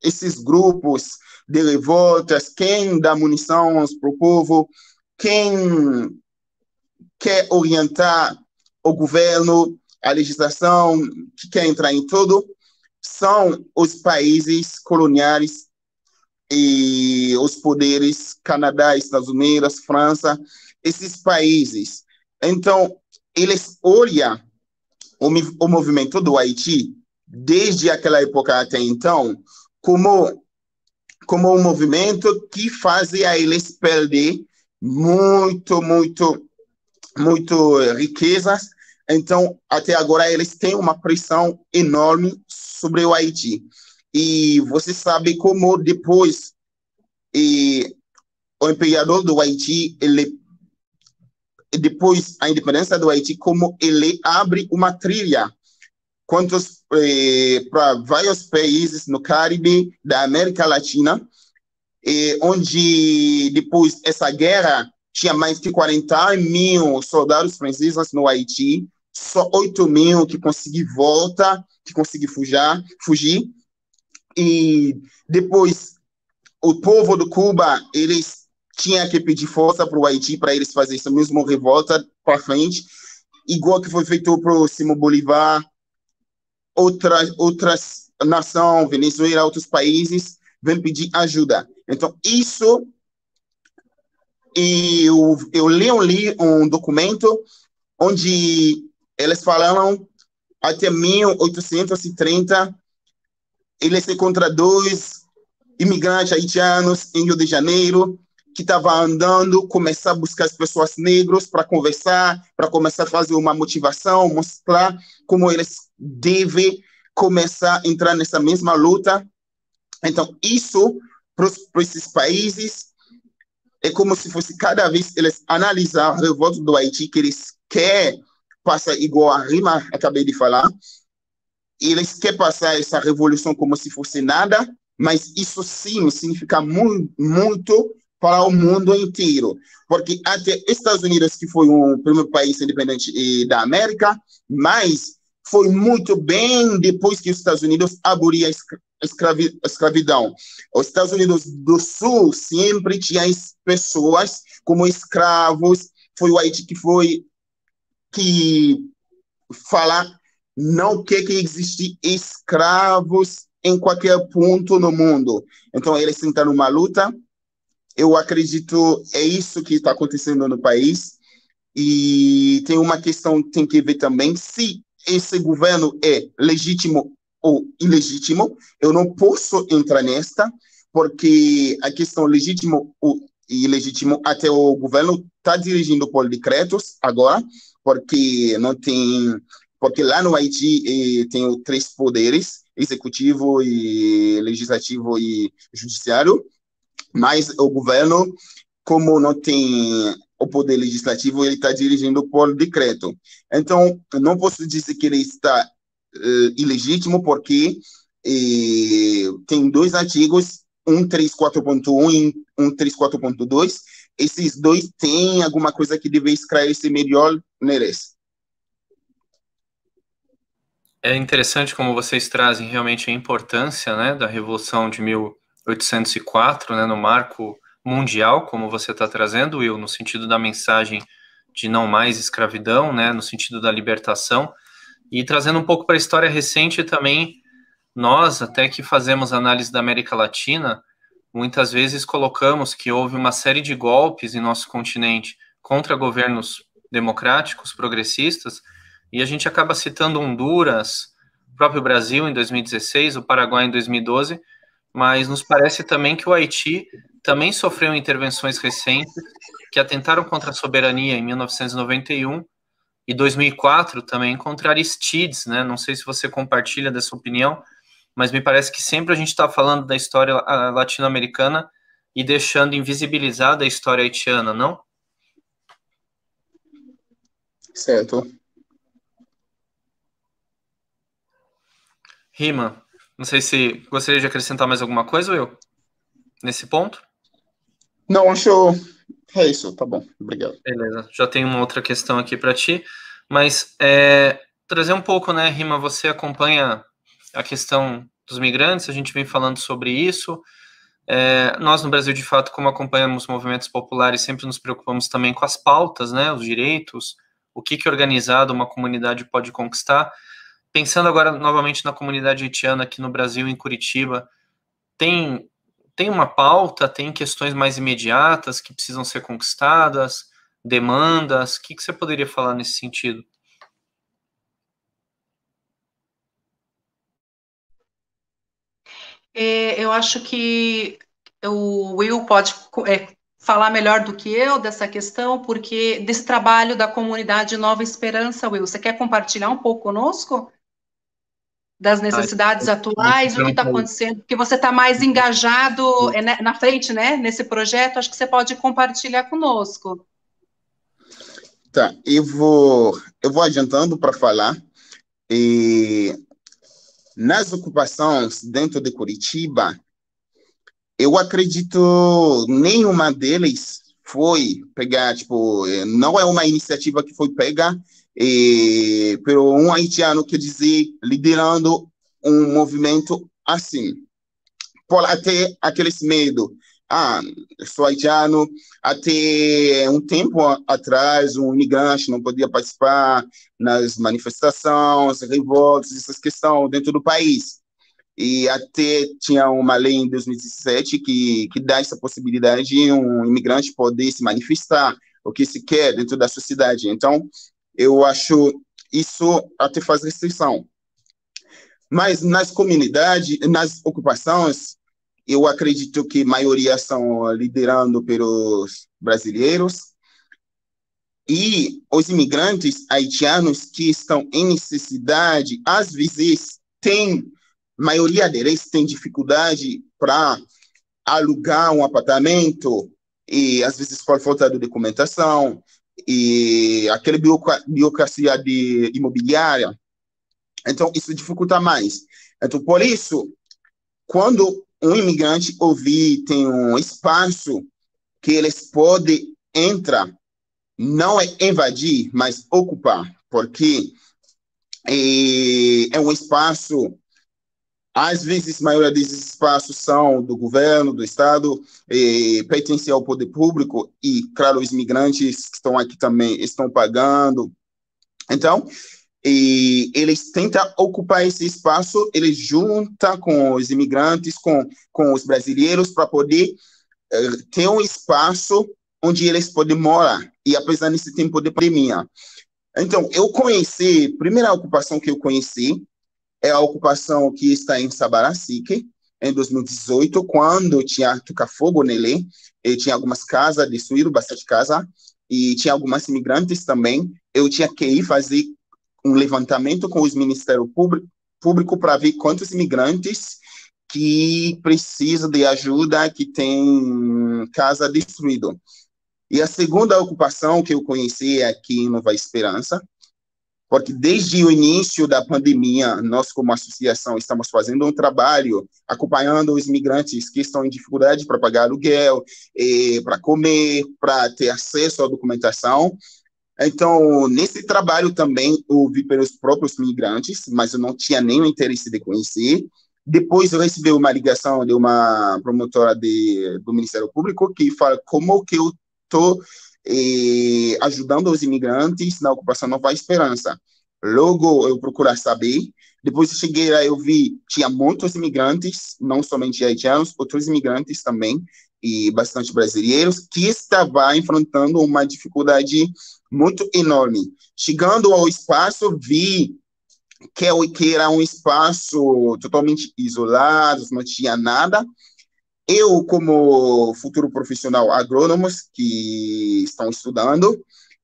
esses grupos de revoltas, quem dá munição para o povo, quem quer orientar o governo, a legislação, que quer entrar em tudo, são os países coloniais e os poderes, Canadá, Estados Unidos, França, esses países. Então, eles olham o, o movimento do Haiti, desde aquela época até então, como, como um movimento que fazia eles perder muito, muito, muito riquezas. Então, até agora, eles têm uma pressão enorme sobre o Haiti. E você sabe como depois e, o imperador do Haiti, ele, depois a independência do Haiti, como ele abre uma trilha quantos, eh, para vários países no Caribe, da América Latina, eh, onde depois essa guerra tinha mais de quarenta mil soldados franceses no Haiti, só oito mil que conseguiram voltar, que conseguiram fugir, fugir. E depois o povo do Cuba, eles tinham que pedir força para o Haiti para eles fazerem essa mesma revolta para frente, igual que foi feito para o Simão Bolívar, outras outras nações, Venezuela, outros países, vêm pedir ajuda. Então, isso, e eu, eu li, eu li um documento onde eles falaram até mil oitocentos e trinta, eles encontram dois imigrantes haitianos em Rio de Janeiro, que estavam andando, começar a buscar as pessoas negras para conversar, para começar a fazer uma motivação, mostrar como eles devem começar a entrar nessa mesma luta. Então, isso, para esses países, é como se fosse cada vez eles analisar a revolta do Haiti, que eles querem passar, igual a Rima acabei de falar, eles querem passar essa revolução como se fosse nada, mas isso sim significa muito, muito para o mundo inteiro, porque até Estados Unidos, que foi o primeiro país independente da América, mas foi muito bem depois que os Estados Unidos aboliram a escravi escravidão. Os Estados Unidos do Sul sempre tinha pessoas como escravos, foi o Haiti que foi que falar não quer que existe escravos em qualquer ponto no mundo. Então, eles estão numa luta. Eu acredito é isso que está acontecendo no país. E tem uma questão que tem que ver também se esse governo é legítimo ou ilegítimo. Eu não posso entrar nesta, porque a questão legítimo ou ilegítimo, até o governo está dirigindo por decretos agora, porque não tem... Porque lá no Haiti eh, tem três poderes, executivo, e legislativo e judiciário, mas o governo, como não tem o poder legislativo, ele está dirigindo por decreto. Então, não posso dizer que ele está eh, ilegítimo, porque eh, tem dois artigos, cento e trinta e quatro ponto um e cento e trinta e quatro ponto dois, esses dois têm alguma coisa que deve esclarecer melhor neles. É interessante como vocês trazem realmente a importância, né, da Revolução de mil oitocentos e quatro, né, no marco mundial, como você está trazendo, Will, no sentido da mensagem de não mais escravidão, né, no sentido da libertação, e trazendo um pouco para a história recente também. Nós, até que fazemos análise da América Latina, muitas vezes colocamos que houve uma série de golpes em nosso continente contra governos democráticos, progressistas, e a gente acaba citando Honduras, o próprio Brasil em dois mil e dezesseis, o Paraguai em dois mil e doze, mas nos parece também que o Haiti também sofreu intervenções recentes que atentaram contra a soberania em mil novecentos e noventa e um e dois mil e quatro também contra Aristides, né? Não sei se você compartilha dessa opinião, mas me parece que sempre a gente está falando da história latino-americana e deixando invisibilizada a história haitiana, não? Certo. Rima, não sei se gostaria de acrescentar mais alguma coisa, Will, nesse ponto? Não, acho é isso, tá bom, obrigado. Beleza, já tenho uma outra questão aqui para ti, mas é, trazer um pouco, né, Rima, você acompanha a questão dos migrantes, a gente vem falando sobre isso. É, nós, no Brasil, de fato, como acompanhamos movimentos populares, sempre nos preocupamos também com as pautas, né, os direitos, o que, que organizado uma comunidade pode conquistar. Pensando agora, novamente, na comunidade haitiana aqui no Brasil, em Curitiba, tem, tem uma pauta, tem questões mais imediatas que precisam ser conquistadas, demandas, o que, que você poderia falar nesse sentido? É, eu acho que o Will pode é, falar melhor do que eu dessa questão, porque desse trabalho da comunidade Nova Esperança, Will, você quer compartilhar um pouco conosco das Ah, necessidades atuais, o que está acontecendo? Porque você está mais engajado é, né, na frente, né, nesse projeto, acho que você pode compartilhar conosco. Tá, eu vou, eu vou adiantando para falar. E nas ocupações dentro de Curitiba, eu acredito nenhuma deles foi pegar, tipo, não é uma iniciativa que foi pega e, por um haitiano, quer dizer, liderando um movimento assim. Por até aqueles medo. Ah, eu sou haitiano. Até um tempo atrás, um imigrante não podia participar nas manifestações, revoltas, essas questões dentro do país. E até tinha uma lei em dois mil e dezessete que, que dá essa possibilidade de um imigrante poder se manifestar o que se quer dentro da sociedade. Então, eu acho isso até faz restrição. Mas nas comunidades, nas ocupações, eu acredito que a maioria são liderando pelos brasileiros e os imigrantes haitianos que estão em necessidade, às vezes, têm, a maioria deles tem dificuldade para alugar um apartamento e, às vezes, por falta de documentação e aquela burocracia de imobiliária. Então, isso dificulta mais. Então, por isso, quando um imigrante ouvir tem um espaço que eles podem entrar, não é invadir, mas ocupar, porque é, é um espaço, às vezes, a maioria desses espaços são do governo, do Estado, é, pertencem ao poder público e, claro, os imigrantes que estão aqui também estão pagando. Então, e eles tentam ocupar esse espaço, eles juntam com os imigrantes, com, com os brasileiros, para poder uh, ter um espaço onde eles podem morar, e apesar desse tempo de pandemia. Então, eu conheci, a primeira ocupação que eu conheci é a ocupação que está em Sabaracique, em dois mil e dezoito, quando tinha tocar fogo nele, e tinha algumas casas destruídas, bastante casa, e tinha algumas imigrantes também. Eu tinha que ir fazer um levantamento com os Ministérios Público, público para ver quantos imigrantes que precisam de ajuda, que tem casa destruída. E a segunda ocupação que eu conheci é aqui em Nova Esperança, porque desde o início da pandemia, nós como associação estamos fazendo um trabalho acompanhando os imigrantes que estão em dificuldade para pagar aluguel, para comer, para ter acesso à documentação. Então, nesse trabalho também ouvi pelos próprios migrantes, mas eu não tinha nem o interesse de conhecer. Depois eu recebi uma ligação de uma promotora de, do Ministério Público que fala como que eu estou eh, ajudando os imigrantes na ocupação Nova Esperança. Logo, eu procurei saber. Depois eu cheguei lá, eu vi, tinha muitos imigrantes, não somente haitianos, outros imigrantes também, e bastante brasileiros, que estavam enfrentando uma dificuldade muito enorme. Chegando ao espaço, vi que, que era um espaço totalmente isolado, não tinha nada. Eu, como futuro profissional agrônomos que estão estudando,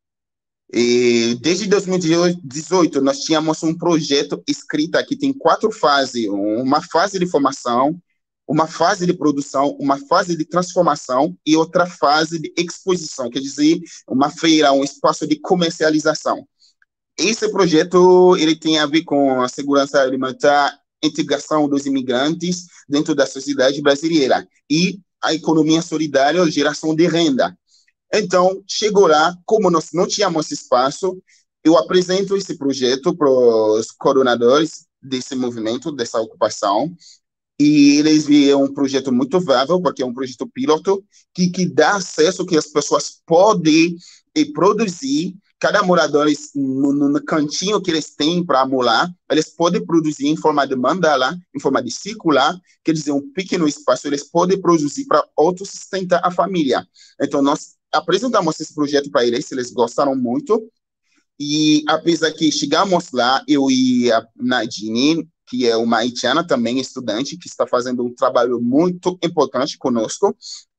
e desde dois mil e dezoito, nós tínhamos um projeto escrito que tem quatro fases, uma fase de formação, uma fase de produção, uma fase de transformação e outra fase de exposição, quer dizer, uma feira, um espaço de comercialização. Esse projeto ele tem a ver com a segurança alimentar, integração dos imigrantes dentro da sociedade brasileira e a economia solidária, geração de renda. Então, chegou lá, como nós não tínhamos espaço, eu apresento esse projeto para os coordenadores desse movimento, dessa ocupação, e eles viram um projeto muito viável, porque é um projeto piloto, que, que dá acesso que as pessoas podem e, produzir, cada morador, no, no cantinho que eles têm para morar, eles podem produzir em forma de mandala, em forma de circular, quer dizer, um pequeno espaço, eles podem produzir para autossustentar a família. Então, nós apresentamos esse projeto para eles, eles gostaram muito, e apesar que chegamos lá, eu e a Nadine, que é uma haitiana também, estudante, que está fazendo um trabalho muito importante conosco.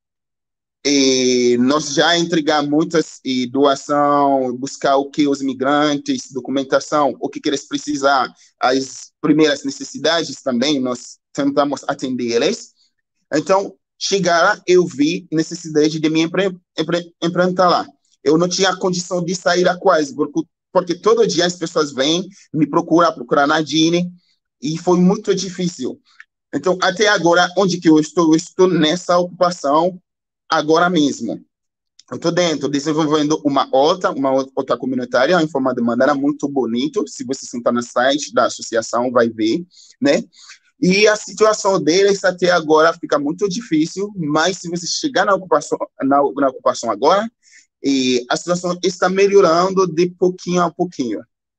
E nós já entregamos muitas e doação, buscar o que os imigrantes, documentação, o que, que eles precisam, as primeiras necessidades também, nós tentamos atender eles. Então, chegar lá, eu vi necessidade de me empre, empre, empreender lá. Eu não tinha condição de sair a quase, porque, porque todo dia as pessoas vêm, me procuram, procurar Nadine, e foi muito difícil. Então, até agora, onde que eu estou? Eu estou nessa ocupação agora mesmo. Eu estou dentro, desenvolvendo uma outra, uma outra comunitária em forma de maneira muito bonito. Se você sentar no site da associação, vai ver, né? E a situação deles até agora fica muito difícil, mas se você chegar na ocupação, na, na ocupação agora, e a situação está melhorando de pouquinho a pouquinho.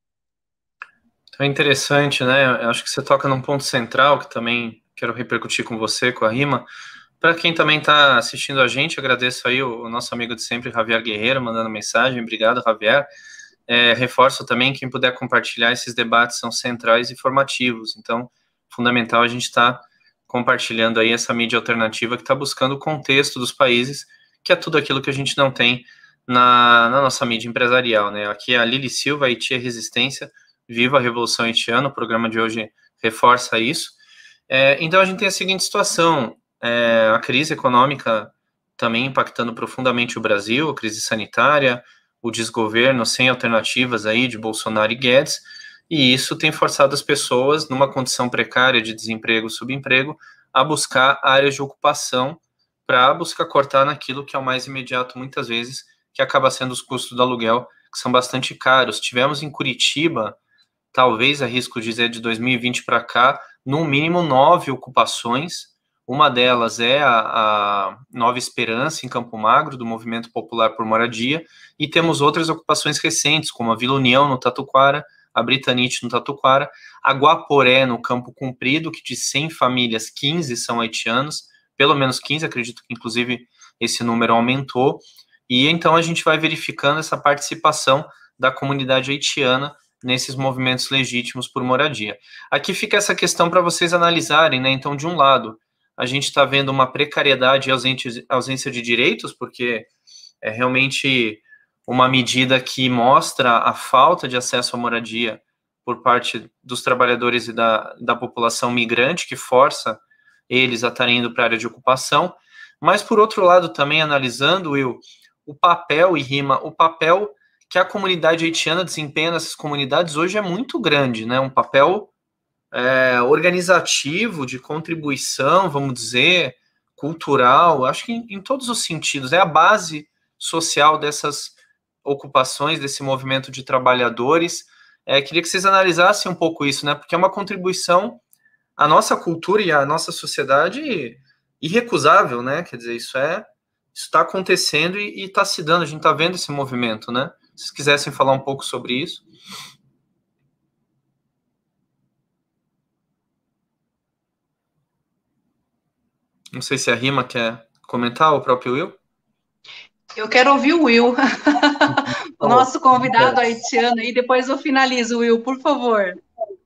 Então é interessante, né? Eu acho que você toca num ponto central que também quero repercutir com você, com a Rima. Para quem também está assistindo a gente, agradeço aí o, o nosso amigo de sempre, Javier Guerreiro, mandando mensagem. Obrigado, Javier. É, reforço também, quem puder compartilhar, esses debates são centrais e formativos. Então, fundamental a gente estar tá compartilhando aí essa mídia alternativa que está buscando o contexto dos países, que é tudo aquilo que a gente não tem na, na nossa mídia empresarial, né? Aqui é a Lili Silva, Haiti é Resistência, Viva a Revolução Haitiana, o programa de hoje reforça isso. É, então a gente tem a seguinte situação, é, a crise econômica também impactando profundamente o Brasil, a crise sanitária, o desgoverno sem alternativas aí de Bolsonaro e Guedes, e isso tem forçado as pessoas, numa condição precária de desemprego, subemprego, a buscar áreas de ocupação para buscar cortar naquilo que é o mais imediato, muitas vezes, que acaba sendo os custos do aluguel, que são bastante caros. Tivemos em Curitiba, talvez arrisco dizer de dois mil e vinte para cá, no mínimo nove ocupações. Uma delas é a, a Nova Esperança, em Campo Magro, do Movimento Popular por Moradia, e temos outras ocupações recentes, como a Vila União, no Tatuquara, a Britanite, no Tatuquara, a Guaporé, no Campo Comprido, que de cem famílias, quinze são haitianos, pelo menos quinze, acredito que inclusive esse número aumentou, e então a gente vai verificando essa participação da comunidade haitiana nesses movimentos legítimos por moradia. Aqui fica essa questão para vocês analisarem, né? Então, de um lado, a gente está vendo uma precariedade e ausência, ausência de direitos, porque é realmente uma medida que mostra a falta de acesso à moradia por parte dos trabalhadores e da, da população migrante, que força eles a estarem indo para a área de ocupação. Mas, por outro lado, também analisando, Will, o papel, e Rima, o papel que a comunidade haitiana desempenha nessas comunidades hoje é muito grande, né? Um papel é, organizativo, de contribuição, vamos dizer, cultural, acho que em, em todos os sentidos. É a base social dessas ocupações, desse movimento de trabalhadores. É, queria que vocês analisassem um pouco isso, né? Porque é uma contribuição à nossa cultura e à nossa sociedade irrecusável, né? Quer dizer, isso é isso está acontecendo e está se dando, a gente está vendo esse movimento, né? Se vocês quisessem falar um pouco sobre isso. Não sei se a Rima quer comentar, o próprio Will. Eu quero ouvir o Will, o nosso convidado haitiano, e depois eu finalizo, Will, por favor.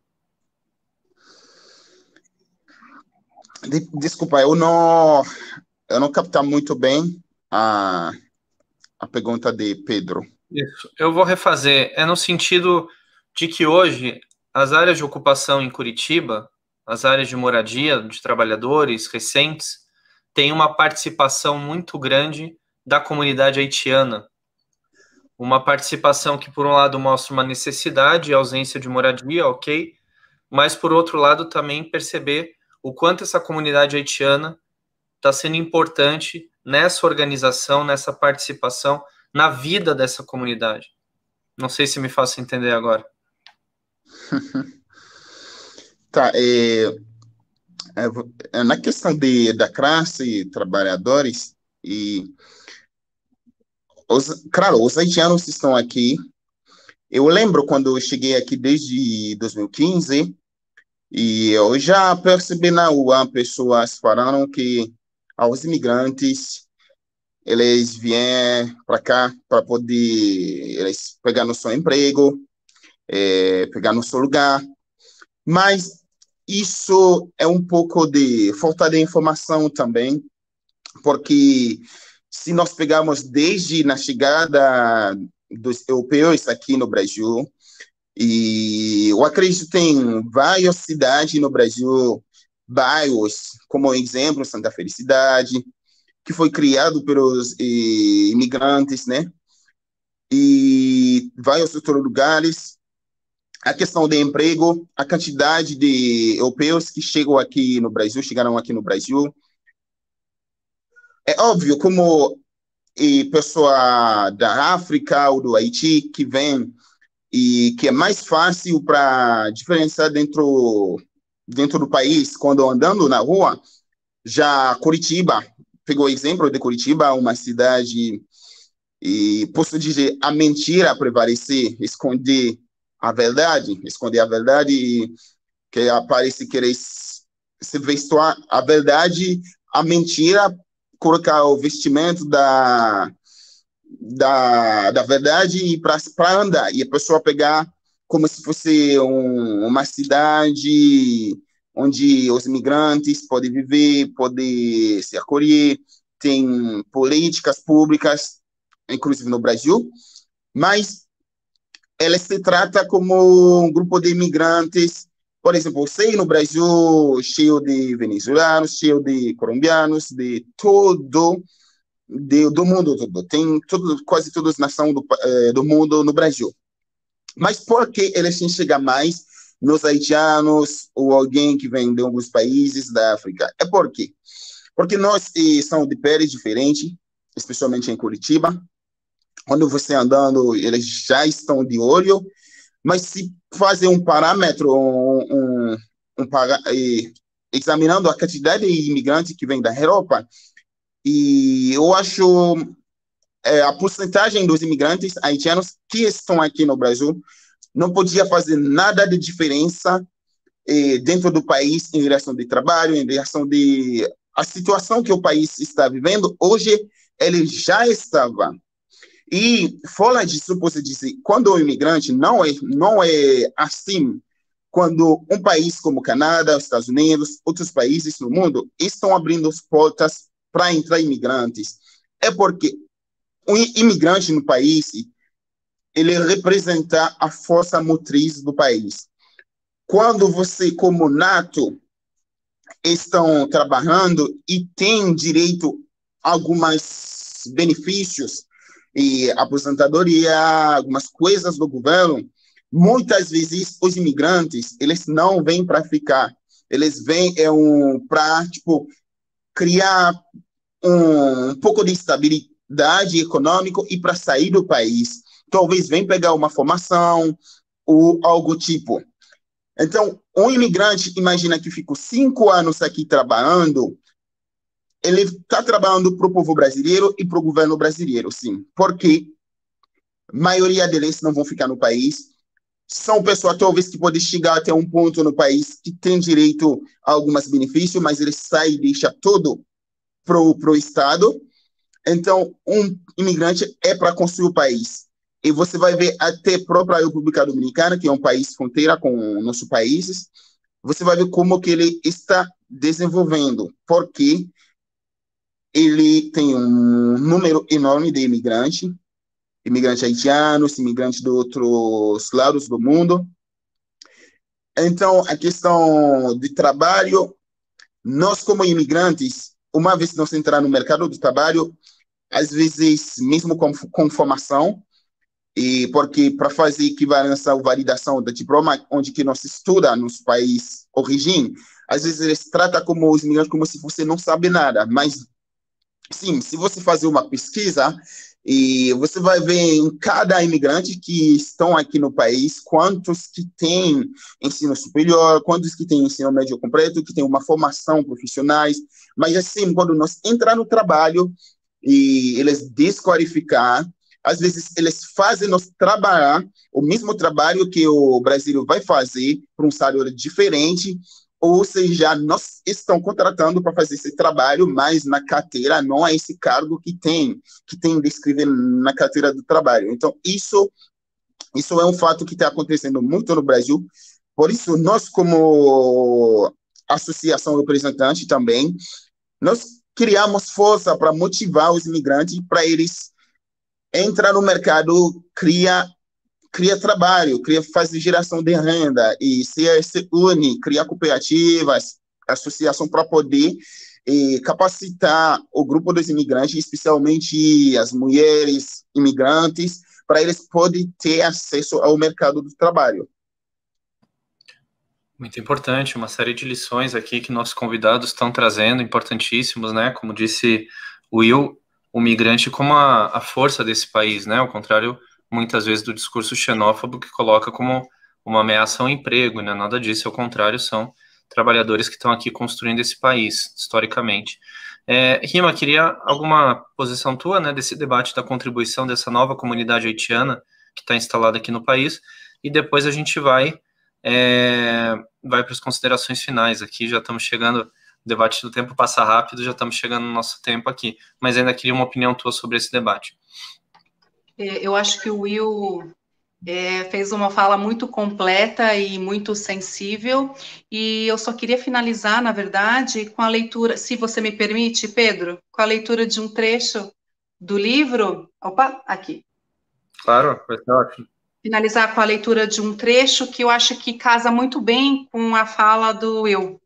Desculpa, eu não, eu não captei muito bem a, a pergunta de Pedro. Isso, eu vou refazer. É no sentido de que hoje as áreas de ocupação em Curitiba, as áreas de moradia de trabalhadores recentes, têm uma participação muito grande da comunidade haitiana. Uma participação que, por um lado, mostra uma necessidade e ausência de moradia, ok, mas, por outro lado, também perceber o quanto essa comunidade haitiana está sendo importante nessa organização, nessa participação, na vida dessa comunidade. Não sei se me faço entender agora. Tá, é, é, na questão de, da classe trabalhadores, e os, claro, os haitianos estão aqui. Eu lembro quando eu cheguei aqui desde dois mil e quinze, e eu já percebi na rua pessoas falando que aos imigrantes eles vêm para cá para poder eles pegar no seu emprego, é, pegar no seu lugar, mas isso é um pouco de falta de informação também, porque se nós pegarmos desde na chegada dos europeus aqui no Brasil, e eu acredito que tem várias cidades no Brasil, bairros, como exemplo, Santa Felicidade, que foi criado pelos eh, imigrantes, né? E vários outros lugares. A questão de emprego, a quantidade de europeus que chegam aqui no Brasil, chegaram aqui no Brasil. É óbvio, como e pessoa da África ou do Haiti que vem e que é mais fácil para diferenciar dentro dentro do país quando andando na rua. Já Curitiba, pegou o exemplo de Curitiba, uma cidade e posso dizer a mentira prevalecer, esconder a verdade, esconder a verdade que aparece querer se vestuar a verdade, a mentira, colocar o vestimento da da, da verdade para andar, e a pessoa pegar como se fosse um, uma cidade onde os imigrantes podem viver, podem se acolher, tem políticas públicas, inclusive no Brasil, mas ela se trata como um grupo de imigrantes. Por exemplo, eu sei no Brasil cheio de venezuelanos, cheio de colombianos, de todo de, do mundo todo. Tem todo, quase todas as nações do, eh, do mundo no Brasil. Mas por que eles enxergam mais nos haitianos ou alguém que vem de alguns países da África? É por quê? Porque nós eh, somos de pele diferente, especialmente em Curitiba. Quando você andando, eles já estão de olho, mas se fazer um parâmetro, um, um, um para, eh, examinando a quantidade de imigrantes que vem da Europa, e eu acho é, a porcentagem dos imigrantes haitianos que estão aqui no Brasil não podia fazer nada de diferença eh, dentro do país em relação de trabalho, em relação de a situação que o país está vivendo. Hoje ele já estava. E fora disso, você disse, quando o imigrante não é não é assim, quando um país como o Canadá, os Estados Unidos, outros países no mundo estão abrindo as portas para entrar imigrantes, é porque o imigrante no país, ele representa a força motriz do país. Quando você, como nato, estão trabalhando e tem direito a alguns benefícios, e aposentadoria, algumas coisas do governo, muitas vezes os imigrantes, eles não vêm para ficar, eles vêm é um, para tipo, criar um, um pouco de estabilidade econômica e para sair do país. Talvez vem pegar uma formação ou algo tipo. Então, um imigrante, imagina que ficou cinco anos aqui trabalhando, ele está trabalhando para o povo brasileiro e para o governo brasileiro, sim. Porque a maioria deles não vão ficar no país. São pessoas, talvez, que podem chegar até um ponto no país que tem direito a alguns benefícios, mas eles saem e deixam tudo para o Estado. Então, um imigrante é para construir o país. E você vai ver até a própria República Dominicana, que é um país fronteira com nossos países, você vai ver como que ele está desenvolvendo, porque ele tem um número enorme de imigrantes, imigrantes haitianos, imigrantes de outros lados do mundo. Então, a questão de trabalho, nós como imigrantes, uma vez que nós entrar no mercado do trabalho, às vezes, mesmo com, com formação, e porque para fazer equivalência ou validação do diploma, onde que nós estuda nos países origem, às vezes eles tratam como os imigrantes como se você não sabe nada, mas sim, se você fazer uma pesquisa, E você vai ver em cada imigrante que estão aqui no país, quantos que têm ensino superior, quantos que têm ensino médio completo, que têm uma formação profissionais. Mas, assim, quando nós entrar no trabalho e eles desqualificar, às vezes eles fazem nós trabalhar o mesmo trabalho que o brasileiro vai fazer por um salário diferente, ou seja, nós estão contratando para fazer esse trabalho, mas na carteira não é esse cargo que tem, que tem de escrever na carteira do trabalho. Então, isso, isso é um fato que está acontecendo muito no Brasil. Por isso, nós, como associação representante também, nós criamos força para motivar os imigrantes para eles entrar no mercado, criar cria trabalho, cria, faz geração de renda e se, se une, cria cooperativas, associação para poder eh, capacitar o grupo dos imigrantes, especialmente as mulheres imigrantes, para eles poderem ter acesso ao mercado do trabalho. Muito importante, uma série de lições aqui que nossos convidados estão trazendo, importantíssimos, né? Como disse o Will, o migrante como a, a força desse país, né? Ao contrário, muitas vezes, do discurso xenófobo que coloca como uma ameaça ao emprego, né? Nada disso, ao contrário, são trabalhadores que estão aqui construindo esse país, historicamente. É, Rima, queria alguma posição tua, né, desse debate da contribuição dessa nova comunidade haitiana que está instalada aqui no país, e depois a gente vai, é, vai para as considerações finais aqui, já estamos chegando, o debate do tempo passa rápido, já estamos chegando no nosso tempo aqui, mas ainda queria uma opinião tua sobre esse debate. Eu acho que o Will é, fez uma fala muito completa e muito sensível, e eu só queria finalizar, na verdade, com a leitura, se você me permite, Pedro, com a leitura de um trecho do livro. Opa, aqui. Claro, vai ser ótimo. Finalizar com a leitura de um trecho que eu acho que casa muito bem com a fala do Will.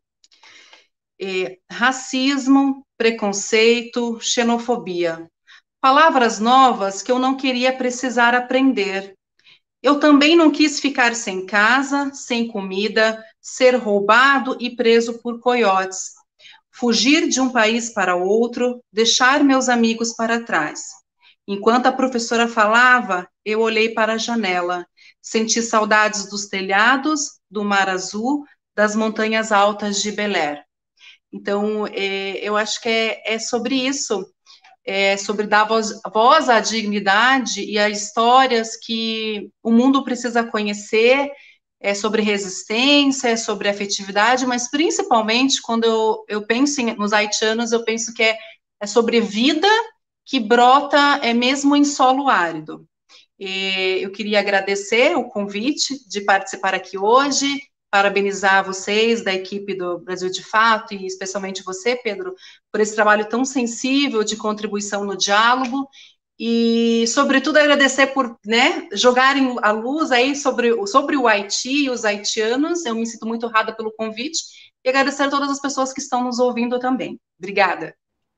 É, racismo, preconceito, xenofobia. Palavras novas que eu não queria precisar aprender. Eu também não quis ficar sem casa, sem comida, ser roubado e preso por coiotes. Fugir de um país para outro, deixar meus amigos para trás. Enquanto a professora falava, eu olhei para a janela. Senti saudades dos telhados, do mar azul, das montanhas altas de Bel Air. Então, é, eu acho que é, é sobre isso. É sobre dar voz, voz à dignidade e a histórias que o mundo precisa conhecer, é sobre resistência, é sobre afetividade, mas principalmente quando eu, eu penso em, nos haitianos, eu penso que é, é sobre vida que brota é mesmo em solo árido. E eu queria agradecer o convite de participar aqui hoje, parabenizar vocês da equipe do Brasil de Fato, e especialmente você, Pedro, por esse trabalho tão sensível de contribuição no diálogo, e, sobretudo, agradecer por, né, jogarem a luz aí sobre, sobre o Haiti e os haitianos. Eu me sinto muito honrada pelo convite, e agradecer a todas as pessoas que estão nos ouvindo também. Obrigada.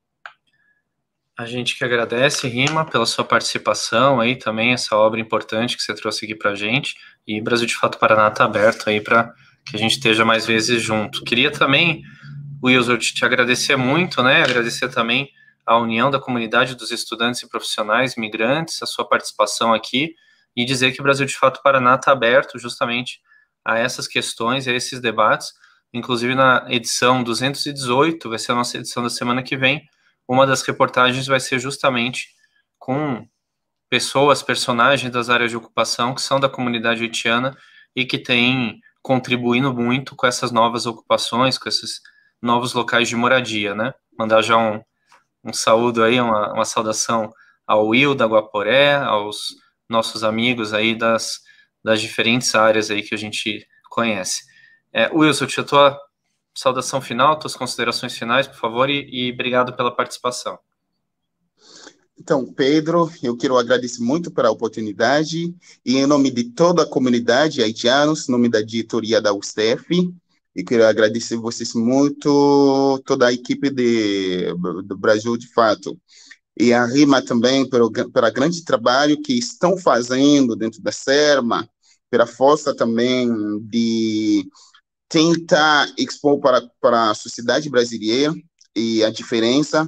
A gente que agradece, Rima, pela sua participação aí também, essa obra importante que você trouxe aqui pra gente, e Brasil de Fato Paraná está aberto aí para que a gente esteja mais vezes junto. Queria também, Wilson, te agradecer muito, né, agradecer também a união da comunidade dos estudantes e profissionais migrantes, a sua participação aqui, e dizer que o Brasil de Fato Paraná está aberto justamente a essas questões, a esses debates, inclusive na edição duzentos e dezoito, vai ser a nossa edição da semana que vem. Uma das reportagens vai ser justamente com pessoas, personagens das áreas de ocupação que são da comunidade haitiana e que têm contribuindo muito com essas novas ocupações, com esses novos locais de moradia, né? Mandar já um, um saúdo aí, uma, uma saudação ao Will da Guaporé, aos nossos amigos aí das, das diferentes áreas aí que a gente conhece. É, Wilson, a tua saudação final, tuas considerações finais, por favor, e, e obrigado pela participação. Então, Pedro, eu quero agradecer muito pela oportunidade, e em nome de toda a comunidade haitiana, em nome da diretoria da U S T F, eu quero agradecer vocês muito, toda a equipe de, do Brasil de Fato, e a Rima também, pelo, pelo grande trabalho que estão fazendo dentro da SERMA, pela força também de tentar expor para, para a sociedade brasileira e a diferença.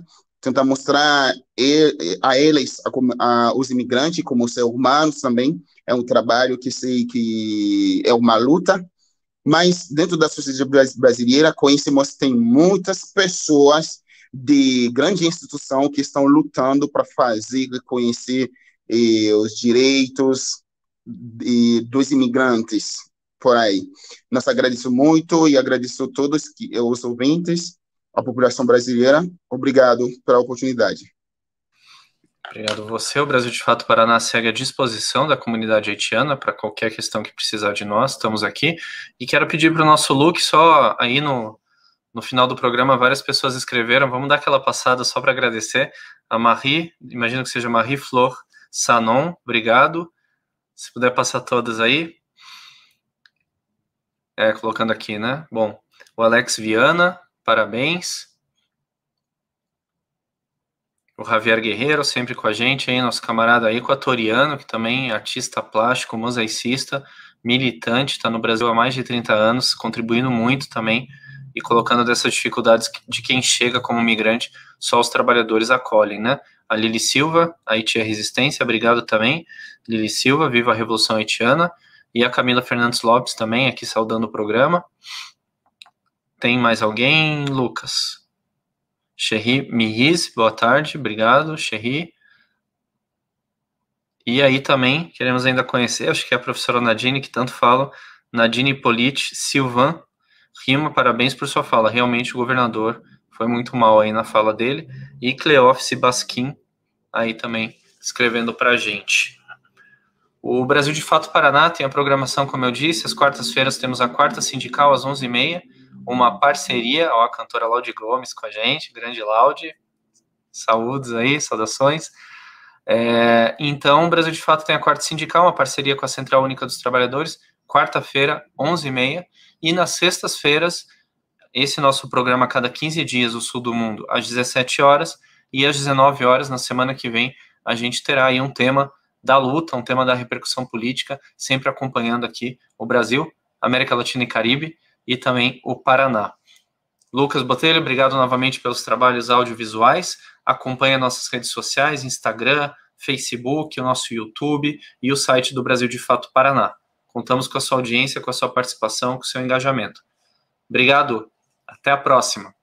tentar mostrar a eles, a, a, os imigrantes, como seres humanos também. É um trabalho que sei que é uma luta, mas dentro da sociedade brasileira, conhecemos que tem muitas pessoas de grande instituição que estão lutando para fazer reconhecer eh, os direitos de, dos imigrantes por aí. Nós agradecemos muito e agradeço a todos que, os ouvintes, a população brasileira. Obrigado pela oportunidade. Obrigado você. O Brasil de Fato Paraná segue à disposição da comunidade haitiana para qualquer questão que precisar de nós, estamos aqui. E quero pedir para o nosso Luke, só aí no, no final do programa, várias pessoas escreveram, vamos dar aquela passada só para agradecer. A Marie, imagino que seja Marie Flor Sanon, obrigado. Se puder passar todas aí. É, colocando aqui, né? Bom, o Alex Viana, parabéns. O Javier Guerreiro, sempre com a gente, aí, nosso camarada equatoriano, que também é artista plástico, mosaicista, militante, está no Brasil há mais de trinta anos, contribuindo muito também e colocando dessas dificuldades de quem chega como migrante, só os trabalhadores acolhem, né? A Lili Silva, Haiti é Resistência, obrigado também. Lili Silva, viva a Revolução Haitiana. E a Camila Fernandes Lopes também, aqui saudando o programa. Tem mais alguém, Lucas? Xerri Miris, boa tarde, obrigado, Xerri. E aí também, queremos ainda conhecer, acho que é a professora Nadine, que tanto fala, Nadine Politi Silvan, Rima, parabéns por sua fala, realmente o governador foi muito mal aí na fala dele, e Cleófice Basquim, aí também escrevendo pra gente. O Brasil de Fato Paraná tem a programação, como eu disse, às quartas-feiras temos a quarta sindical às onze e meia, uma parceria, ó, a cantora Laude Gomes com a gente, grande Laude, saúdes aí, saudações. É, então, o Brasil de Fato tem a quarta sindical, uma parceria com a Central Única dos Trabalhadores, quarta-feira, onze e meia, e nas sextas-feiras, esse nosso programa a cada quinze dias, o Sul do Mundo, às dezessete horas, e às dezenove horas, na semana que vem, a gente terá aí um tema da luta, um tema da repercussão política, sempre acompanhando aqui o Brasil, América Latina e Caribe, e também o Paraná. Lucas Botelho, obrigado novamente pelos trabalhos audiovisuais. Acompanhe nossas redes sociais, Instagram, Facebook, o nosso YouTube e o site do Brasil de Fato Paraná. Contamos com a sua audiência, com a sua participação, com o seu engajamento. Obrigado, até a próxima.